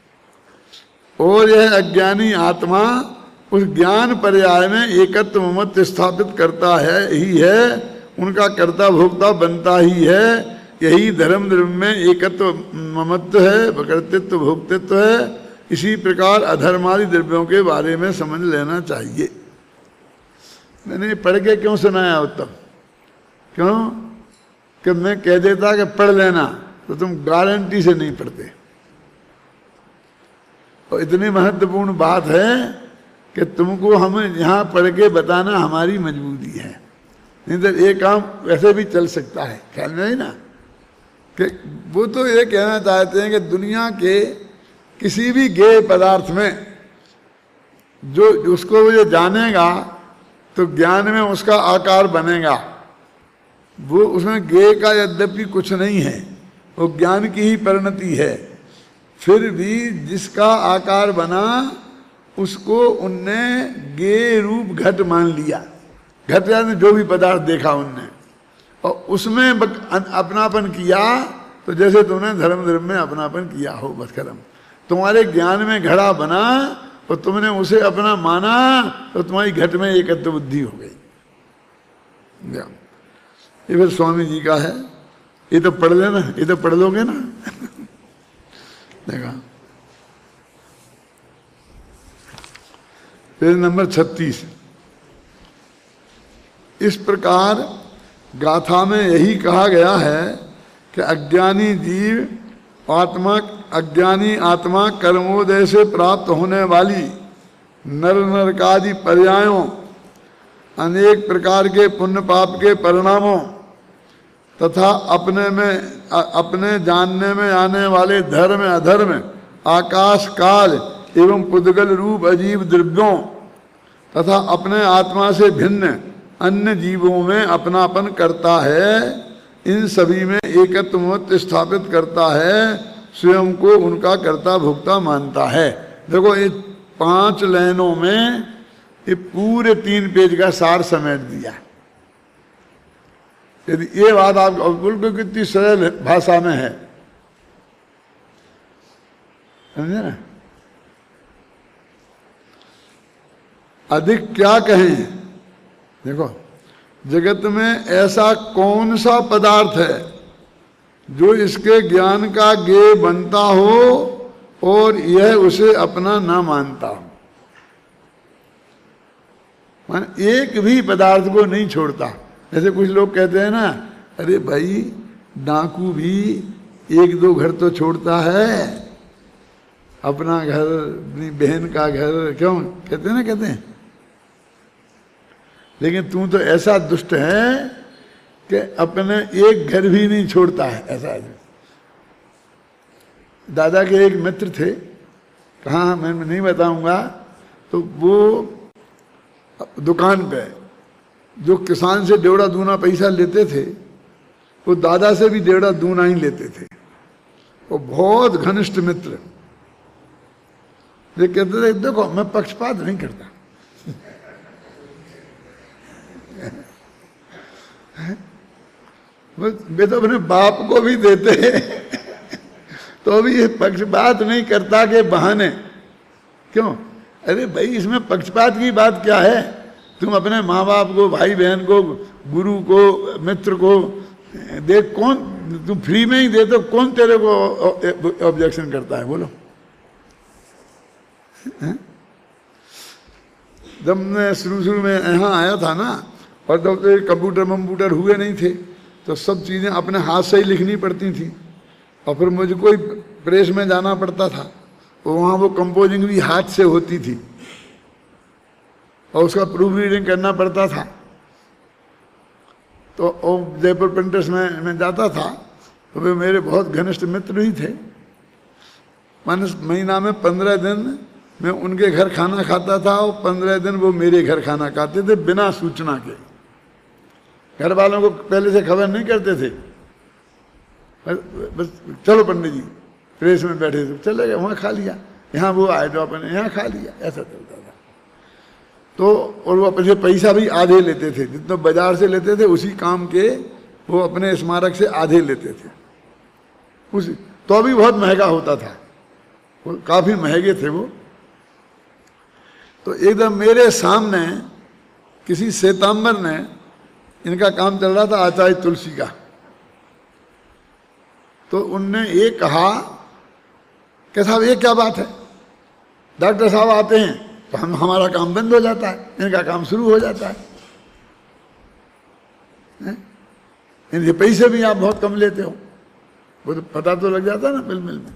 Speaker 1: और यह अज्ञानी आत्मा उस ज्ञान पर्याय में एकत्व ममत्व स्थापित करता है ही है, उनका कर्ता भोक्ता बनता ही है। यही धर्म द्रव्य में एकत्व ममत्व है, कर्तृत्व भोक्तृत्व है। इसी प्रकार अधर्मादि द्रव्यों के बारे में समझ लेना चाहिए। मैंने पढ़ के क्यों सुनाया उत्तम? क्यों कि मैं कह देता कि पढ़ लेना, तो तुम गारंटी से नहीं पढ़ते। और इतनी महत्वपूर्ण बात है कि तुमको हम यहाँ पढ़ के बताना हमारी मजबूरी है, नहीं तो ये काम वैसे भी चल सकता है। ख्याल में है ना कि वो तो ये कहना चाहते हैं कि दुनिया के किसी भी गेय पदार्थ में जो उसको वो जानेगा तो ज्ञान में उसका आकार बनेगा। वो उसमें गेय का यद्यपि कुछ नहीं है, वो ज्ञान की ही परिणति है। फिर भी जिसका आकार बना उसको उनने गेय रूप घट मान लिया। घट यानी जो भी पदार्थ देखा उनने, और उसमें अपनापन किया। तो जैसे तुमने धर्म धर्म में अपनापन किया हो, बस खत्म। तुम्हारे ज्ञान में घड़ा बना और तुमने उसे अपना माना, तो तुम्हारी घट में एकत्व बुद्धि हो गई। ये फिर स्वामी जी का है, ये तो पढ़ लेना, ये तो पढ़ लोगे ना। देखा पेज नंबर 36। इस प्रकार गाथा में यही कहा गया है कि अज्ञानी जीव अज्ञानी आत्मा कर्मोदय से प्राप्त होने वाली नर नरकादि पर्यायों, अनेक प्रकार के पुण्य पाप के परिणामों तथा अपने जानने में आने वाले धर्म अधर्म, आकाश काल एवं पुद्गल रूप अजीव द्रव्यों तथा अपने आत्मा से भिन्न अन्य जीवों में अपनापन करता है। इन सभी में एकत्व मत स्थापित करता है, स्वयं को उनका कर्ता भोक्ता मानता है। देखो ये 5 लाइनों में ये पूरे 3 पेज का सार समेट दिया। यदि ये बात आप बिल्कुल कितनी सरल भाषा में है, समझे ना, अधिक क्या कहें। देखो जगत में ऐसा कौन सा पदार्थ है जो इसके ज्ञान का ज्ञेय बनता हो और यह उसे अपना ना मानता हो। एक भी पदार्थ को नहीं छोड़ता। जैसे कुछ लोग कहते हैं ना, अरे भाई डाकू भी 1-2 घर तो छोड़ता है, अपना घर, अपनी बहन का घर, क्यों कहते हैं ना, कहते हैं। लेकिन तू तो ऐसा दुष्ट है कि अपने एक घर भी नहीं छोड़ता है, ऐसा है। दादा के एक मित्र थे, कहाँ मैं नहीं बताऊंगा, तो वो दुकान पे जो किसान से 1.5 दूना पैसा लेते थे, वो दादा से भी 1.5 दूना ही लेते थे। वो बहुत घनिष्ठ मित्र, ये कहते थे देखो मैं पक्षपात नहीं करता, वे तो अपने बाप को भी देते तो भी ये पक्षपात नहीं करता के बहाने। क्यों? अरे भाई इसमें पक्षपात की बात क्या है? तुम अपने माँ बाप को, भाई बहन को, गुरु को, मित्र को देख, कौन तुम फ्री में ही दे तो कौन तेरे को ऑब्जेक्शन करता है? बोलो। जब मैं शुरू में यहाँ आया था ना, और जब तो कंप्यूटर हुए नहीं थे, तो सब चीज़ें अपने हाथ से ही लिखनी पड़ती थी, और फिर मुझको ही प्रेस में जाना पड़ता था, और वहाँ वो कंपोजिंग भी हाथ से होती थी, और उसका प्रूफ रीडिंग करना पड़ता था। तो जयपुर प्रिंटर्स में मैं जाता था, तो वे मेरे बहुत घनिष्ठ मित्र ही थे। महीना में 15 दिन मैं उनके घर खाना खाता था, और 15 दिन वो मेरे घर खाना खाते थे बिना सूचना के। घर वालों को पहले से खबर नहीं करते थे, बस चलो पंडित जी प्रेस में बैठे थे, चले गए, वहाँ खा लिया, यहाँ वो आए तो अपने यहाँ खा लिया, ऐसा चलता था। तो और वो अपने पैसा भी आधे लेते थे, जितना बाजार से लेते थे उसी काम के वो अपने स्मारक से आधे लेते थे उसी, तो भी बहुत महंगा होता था, वो काफ़ी महंगे थे वो। तो एकदम मेरे सामने किसी श्वेतांबर ने, इनका काम चल रहा था आचार्य तुलसी का, तो उनने ये कहा कि साहब ये क्या बात है, डॉक्टर साहब आते हैं तो हमारा काम बंद हो जाता है, इनका काम शुरू हो जाता है, इनके पैसे भी आप बहुत कम लेते हो। वो तो पता तो लग जाता ना मिल में।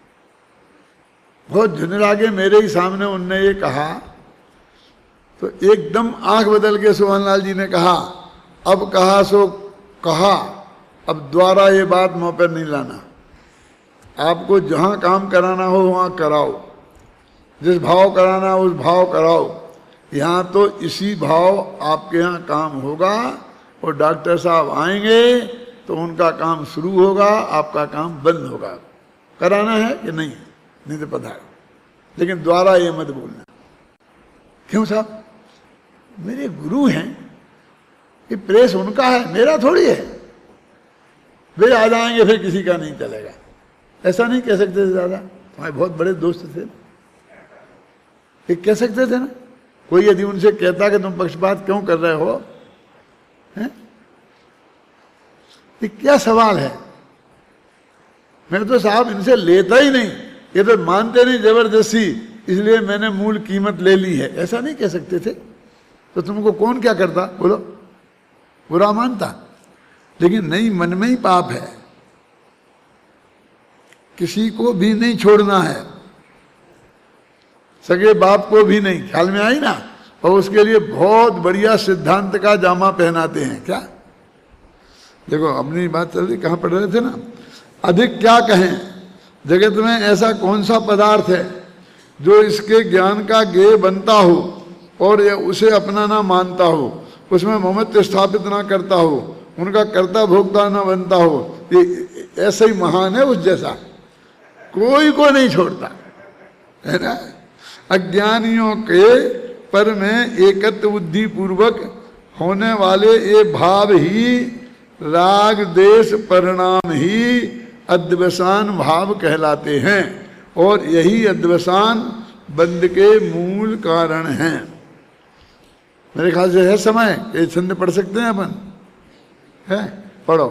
Speaker 1: बहुत झुंझला के मेरे ही सामने उनने ये कहा, तो एकदम आंख बदल के सोहनलाल जी ने कहा, अब कहा सो कहा, अब द्वारा ये बात मुँह पर नहीं लाना, आपको जहाँ काम कराना हो वहाँ कराओ, जिस भाव कराना उस भाव कराओ, यहाँ तो इसी भाव आपके यहाँ काम होगा, और डॉक्टर साहब आएंगे तो उनका काम शुरू होगा, आपका काम बंद होगा। कराना है कि नहीं? नहीं तो पता है, लेकिन द्वारा ये मत बोलना। क्यों साहब? मेरे गुरु हैं, ये प्रेस उनका है, मेरा थोड़ी है, वे आ जाएंगे फिर किसी का नहीं चलेगा, ऐसा नहीं कह सकते थे दादा। तुम्हारे बहुत बड़े दोस्त थे, ये कह सकते थे ना। कोई यदि उनसे कहता कि तुम पक्षपात क्यों कर रहे हो, हैं? ये क्या सवाल है? मैं तो साहब इनसे लेता ही नहीं, ये तो मानते नहीं जबरदस्ती, इसलिए मैंने मूल कीमत ले ली है, ऐसा नहीं कह सकते थे। तो तुमको कौन क्या करता? बोलो, बुरा मानता? लेकिन नहीं, मन में ही पाप है, किसी को भी नहीं छोड़ना है, सगे बाप को भी नहीं। ख्याल में आई ना? और उसके लिए बहुत बढ़िया सिद्धांत का जामा पहनाते हैं। क्या? देखो अपनी बात चल रही, कहाँ पढ़ रहे थे ना, अधिक क्या कहें, जगत में ऐसा कौन सा पदार्थ है जो इसके ज्ञान का गेय बनता हो और यह उसे अपना ना मानता हो, उसमें ममत्व स्थापित ना करता हो, उनका कर्ता भोक्ता ना बनता हो। ये ऐसे ही महान है, उस जैसा कोई को नहीं छोड़ता, है ना। अज्ञानियों के पर में एकत्व बुद्धि पूर्वक होने वाले ये भाव ही राग देश परिणाम ही अध्यवसान भाव कहलाते हैं, और यही अध्यवसान बंध के मूल कारण हैं। मेरे ख्याल से है समय, ये छंद पढ़ सकते हैं अपन, है? पढ़ो।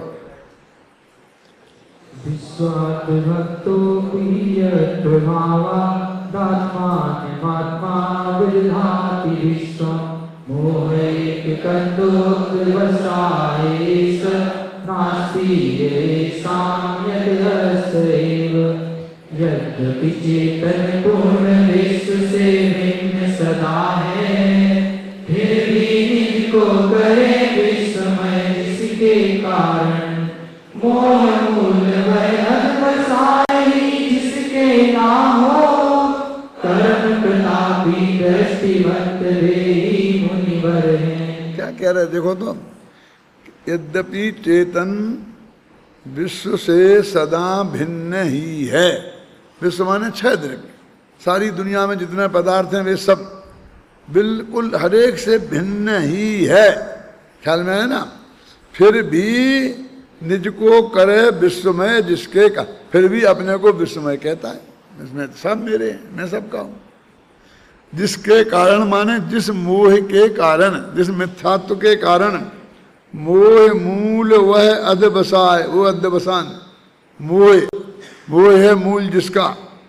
Speaker 2: विश्वात्मभक्तो प्रियत्वभावा दात्मात्मा विदधाति विश्वं मोहैककन्दो दिवसायेष नास्ति येषां यदस्यैव यद्यपि चेतन पूर्ण विश्व से भिन्न सदा है, फिर भी निज को करे विश्वमय जिसके कारण मोह मूल वह अध्वसाई जिसके ना हो, कर्म प्रतापी दृष्टिवंत देही मुनिवर हैं।
Speaker 1: क्या कह रहे देखो तो, यद्यपि चेतन विश्व से सदा भिन्न ही है। विश्व माने 6 दृक, सारी दुनिया में जितने पदार्थ हैं वे सब बिल्कुल हर एक से भिन्न ही है, ख्याल में है ना। फिर भी निज को करे विश्वमय जिसके का, फिर भी अपने को विश्वमय कहता है, इसमें सब मेरे हैं, मैं सबका हूं। जिसके कारण माने जिस मोह के कारण, जिस मिथ्यात्व के कारण, मोह मूल वह अध्यवसाय, वो अध्यवसान, मोह वो है मूल जिसका,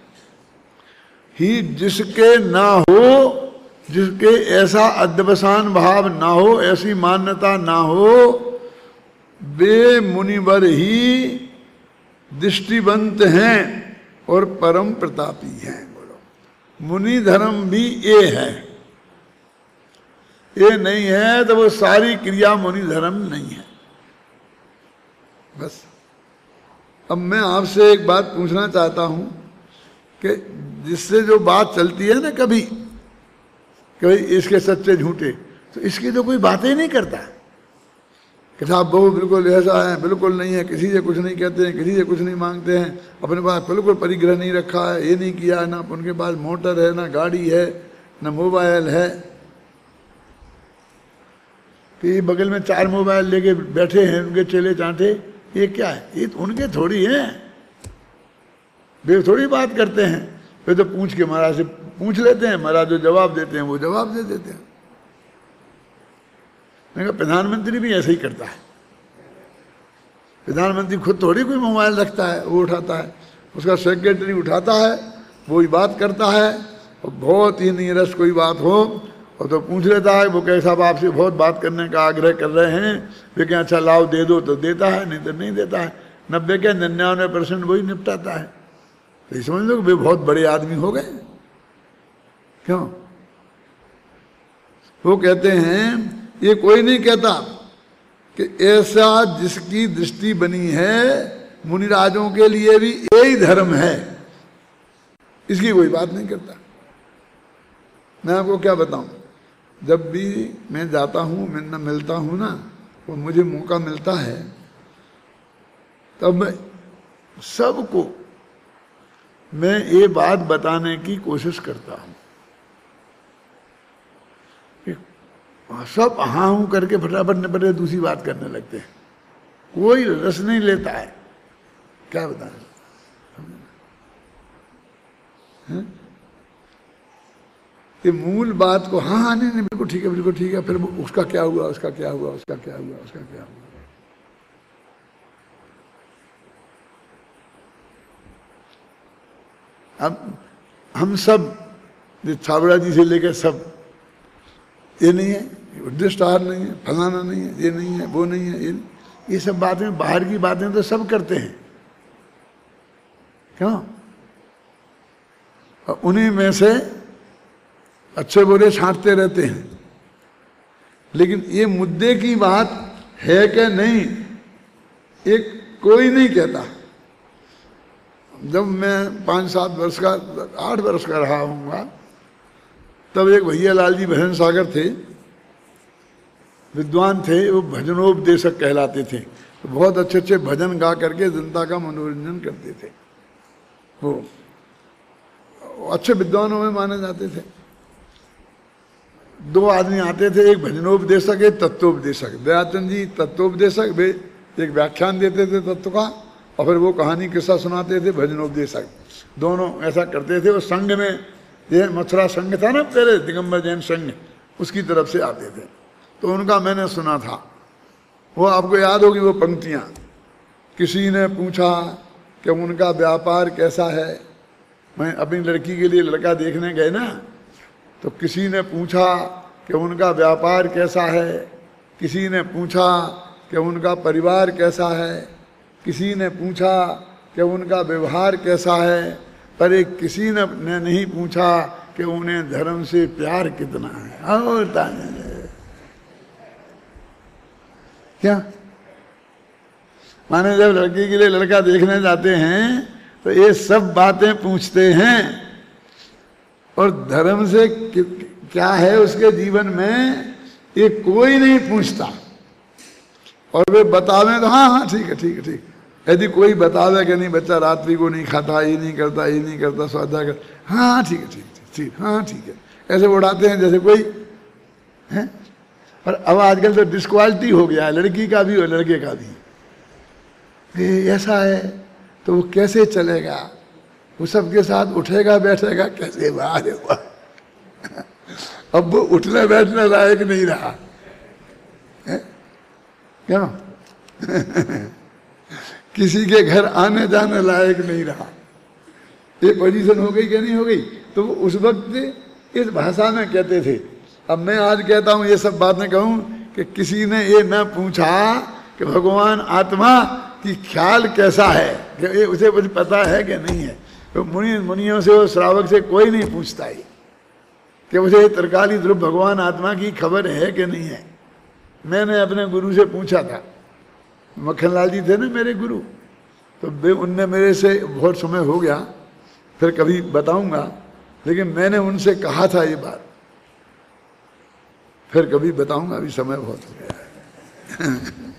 Speaker 1: ही जिसके ना हो, जिसके ऐसा अध्यवसान भाव ना हो, ऐसी मान्यता ना हो, वे मुनिवर ही दृष्टिवंत हैं और परम प्रतापी हैं। बोलो, मुनि धर्म भी ये है, ये नहीं है तो वो सारी क्रिया मुनि धर्म नहीं है। बस अब मैं आपसे एक बात पूछना चाहता हूं कि जिससे जो बात चलती है ना कभी कभी इसके सच्चे झूठे, तो इसकी तो कोई बातें ही नहीं करता कि साहब बहु बिल्कुल ऐसा है, बिल्कुल नहीं है, किसी से कुछ नहीं कहते हैं, किसी से कुछ नहीं मांगते हैं, अपने पास बिल्कुल परिग्रह नहीं रखा है, ये नहीं किया है, ना उनके पास मोटर है, ना गाड़ी है, ना मोबाइल है, कि बगल में 4 मोबाइल लेके बैठे हैं उनके चेले चांटे, ये क्या है? ये तो उनके थोड़ी हैं, वे थोड़ी बात करते हैं, वे तो पूछ के महाराज से पूछ लेते हैं, महाराज जो जवाब देते हैं वो जवाब दे देते हैं। मैंने कहा प्रधानमंत्री भी ऐसे ही करता है, प्रधानमंत्री खुद थोड़ी कोई मोबाइल रखता है, वो उठाता है, उसका सेक्रेटरी उठाता है, वो ही बात करता है, और बहुत ही नीरस कोई बात हो और तो पूछ लेता है, वो कहे साहब आपसे बहुत बात करने का आग्रह कर रहे हैं, वे कहें अच्छा लाओ दे दो तो देता है, नहीं तो नहीं देता है। 90 के 99% वही निपटाता है। तो समझ लो वे बहुत बड़े आदमी हो गए। क्यों? वो कहते हैं ये कोई नहीं कहता कि ऐसा जिसकी दृष्टि बनी है मुनिराजों के लिए भी यही धर्म है, इसकी कोई बात नहीं करता। मैं आपको क्या बताऊं, जब भी मैं जाता हूं, मैं मिलता हूं ना, वो मुझे मौका मिलता है, तब मैं सबको मैं ये बात बताने की कोशिश करता हूं। सब हाँ हूं करके फटाफट निपटे दूसरी बात करने लगते हैं, कोई रस नहीं लेता है। क्या बताएं? ये मूल बात को हाँ हाँ नहीं बिल्कुल ठीक है, बिल्कुल ठीक है, फिर उसका क्या हुआ, उसका क्या हुआ, उसका क्या हुआ, उसका क्या हुआ। अब हम सब छाबड़ा जी से लेकर सब, ये नहीं है, उद्दिष्टार नहीं है, फलाना नहीं है, ये नहीं है, वो नहीं है, ये सब बातें, बाहर की बातें तो सब करते हैं। क्यों? और उन्हीं में से अच्छे बुरे छांटते रहते हैं, लेकिन ये मुद्दे की बात है कि नहीं, एक कोई नहीं कहता। जब मैं 5-7 वर्ष का, 8 वर्ष का रहा हूँगा, तब एक भैया लाल जी भजन सागर थे, विद्वान थे, वो भजनोपदेशक कहलाते थे, तो बहुत अच्छे अच्छे भजन गा करके जनता का मनोरंजन करते थे। वो अच्छे विद्वानों में माने जाते थे। 2 आदमी आते थे, एक भजनोपदेशक, एक तत्वोपदेशक। दयाचंद जी तत्वोपदेशक, वे एक व्याख्यान देते थे तत्व का, और फिर वो कहानी किस्सा सुनाते थे भजनोपदेशक। दोनों ऐसा करते थे। वो संघ में, ये मथुरा संघ था ना पहले, दिगंबर जैन संघ, उसकी तरफ से आते थे, तो उनका मैंने सुना था। वो आपको याद होगी वो पंक्तियाँ, किसी ने पूछा कि उनका व्यापार कैसा है। मैं अपनी लड़की के लिए लड़का देखने गए ना, तो किसी ने पूछा कि उनका व्यापार कैसा है, किसी ने पूछा कि उनका परिवार कैसा है, किसी ने पूछा कि उनका व्यवहार कैसा है, पर एक किसी ने नहीं पूछा कि उन्हें धर्म से प्यार कितना है। और क्या माने, जब लड़की के लिए लड़का देखने जाते हैं तो ये सब बातें पूछते हैं, और धर्म से क्या है उसके जीवन में ये कोई नहीं पूछता। और वे बतावें तो हाँ हाँ ठीक है ठीक है ठीक, यदि कोई बतावे कि नहीं बच्चा रात्रि को नहीं खाता, ये नहीं करता, ये नहीं करता, स्वाध्याय कर, हाँ ठीक है, ठीक ठीक, हाँ ठीक है, ऐसे उड़ाते हैं जैसे कोई है। पर अब आजकल तो डिस्क्वालिटी हो गया है, लड़की का भी और लड़के का भी। ऐसा है तो वो कैसे चलेगा, वो सबके साथ उठेगा बैठेगा कैसे, वाह रे वाह। अब वो उठने बैठने लायक नहीं रहा है? क्यों? किसी के घर आने जाने लायक नहीं रहा। ये पोजीशन हो गई कि नहीं हो गई? तो वो उस वक्त इस भाषा में कहते थे। अब मैं आज कहता हूँ ये सब बातें कहूँ कि किसी ने ये न पूछा कि भगवान आत्मा की ख्याल कैसा है, कि ये उसे कुछ पता है कि नहीं है। तो मुनियों से और श्रावक से कोई नहीं पूछता ही कि उसे त्रिकाली ध्रुव भगवान आत्मा की खबर है कि नहीं है। मैंने अपने गुरु से पूछा था, मक्खनलाल जी थे ना मेरे गुरु, तो उनने मेरे से बहुत समय हो गया, फिर कभी बताऊंगा, लेकिन मैंने उनसे कहा था ये बात, फिर कभी बताऊंगा, अभी समय बहुत हो गया है।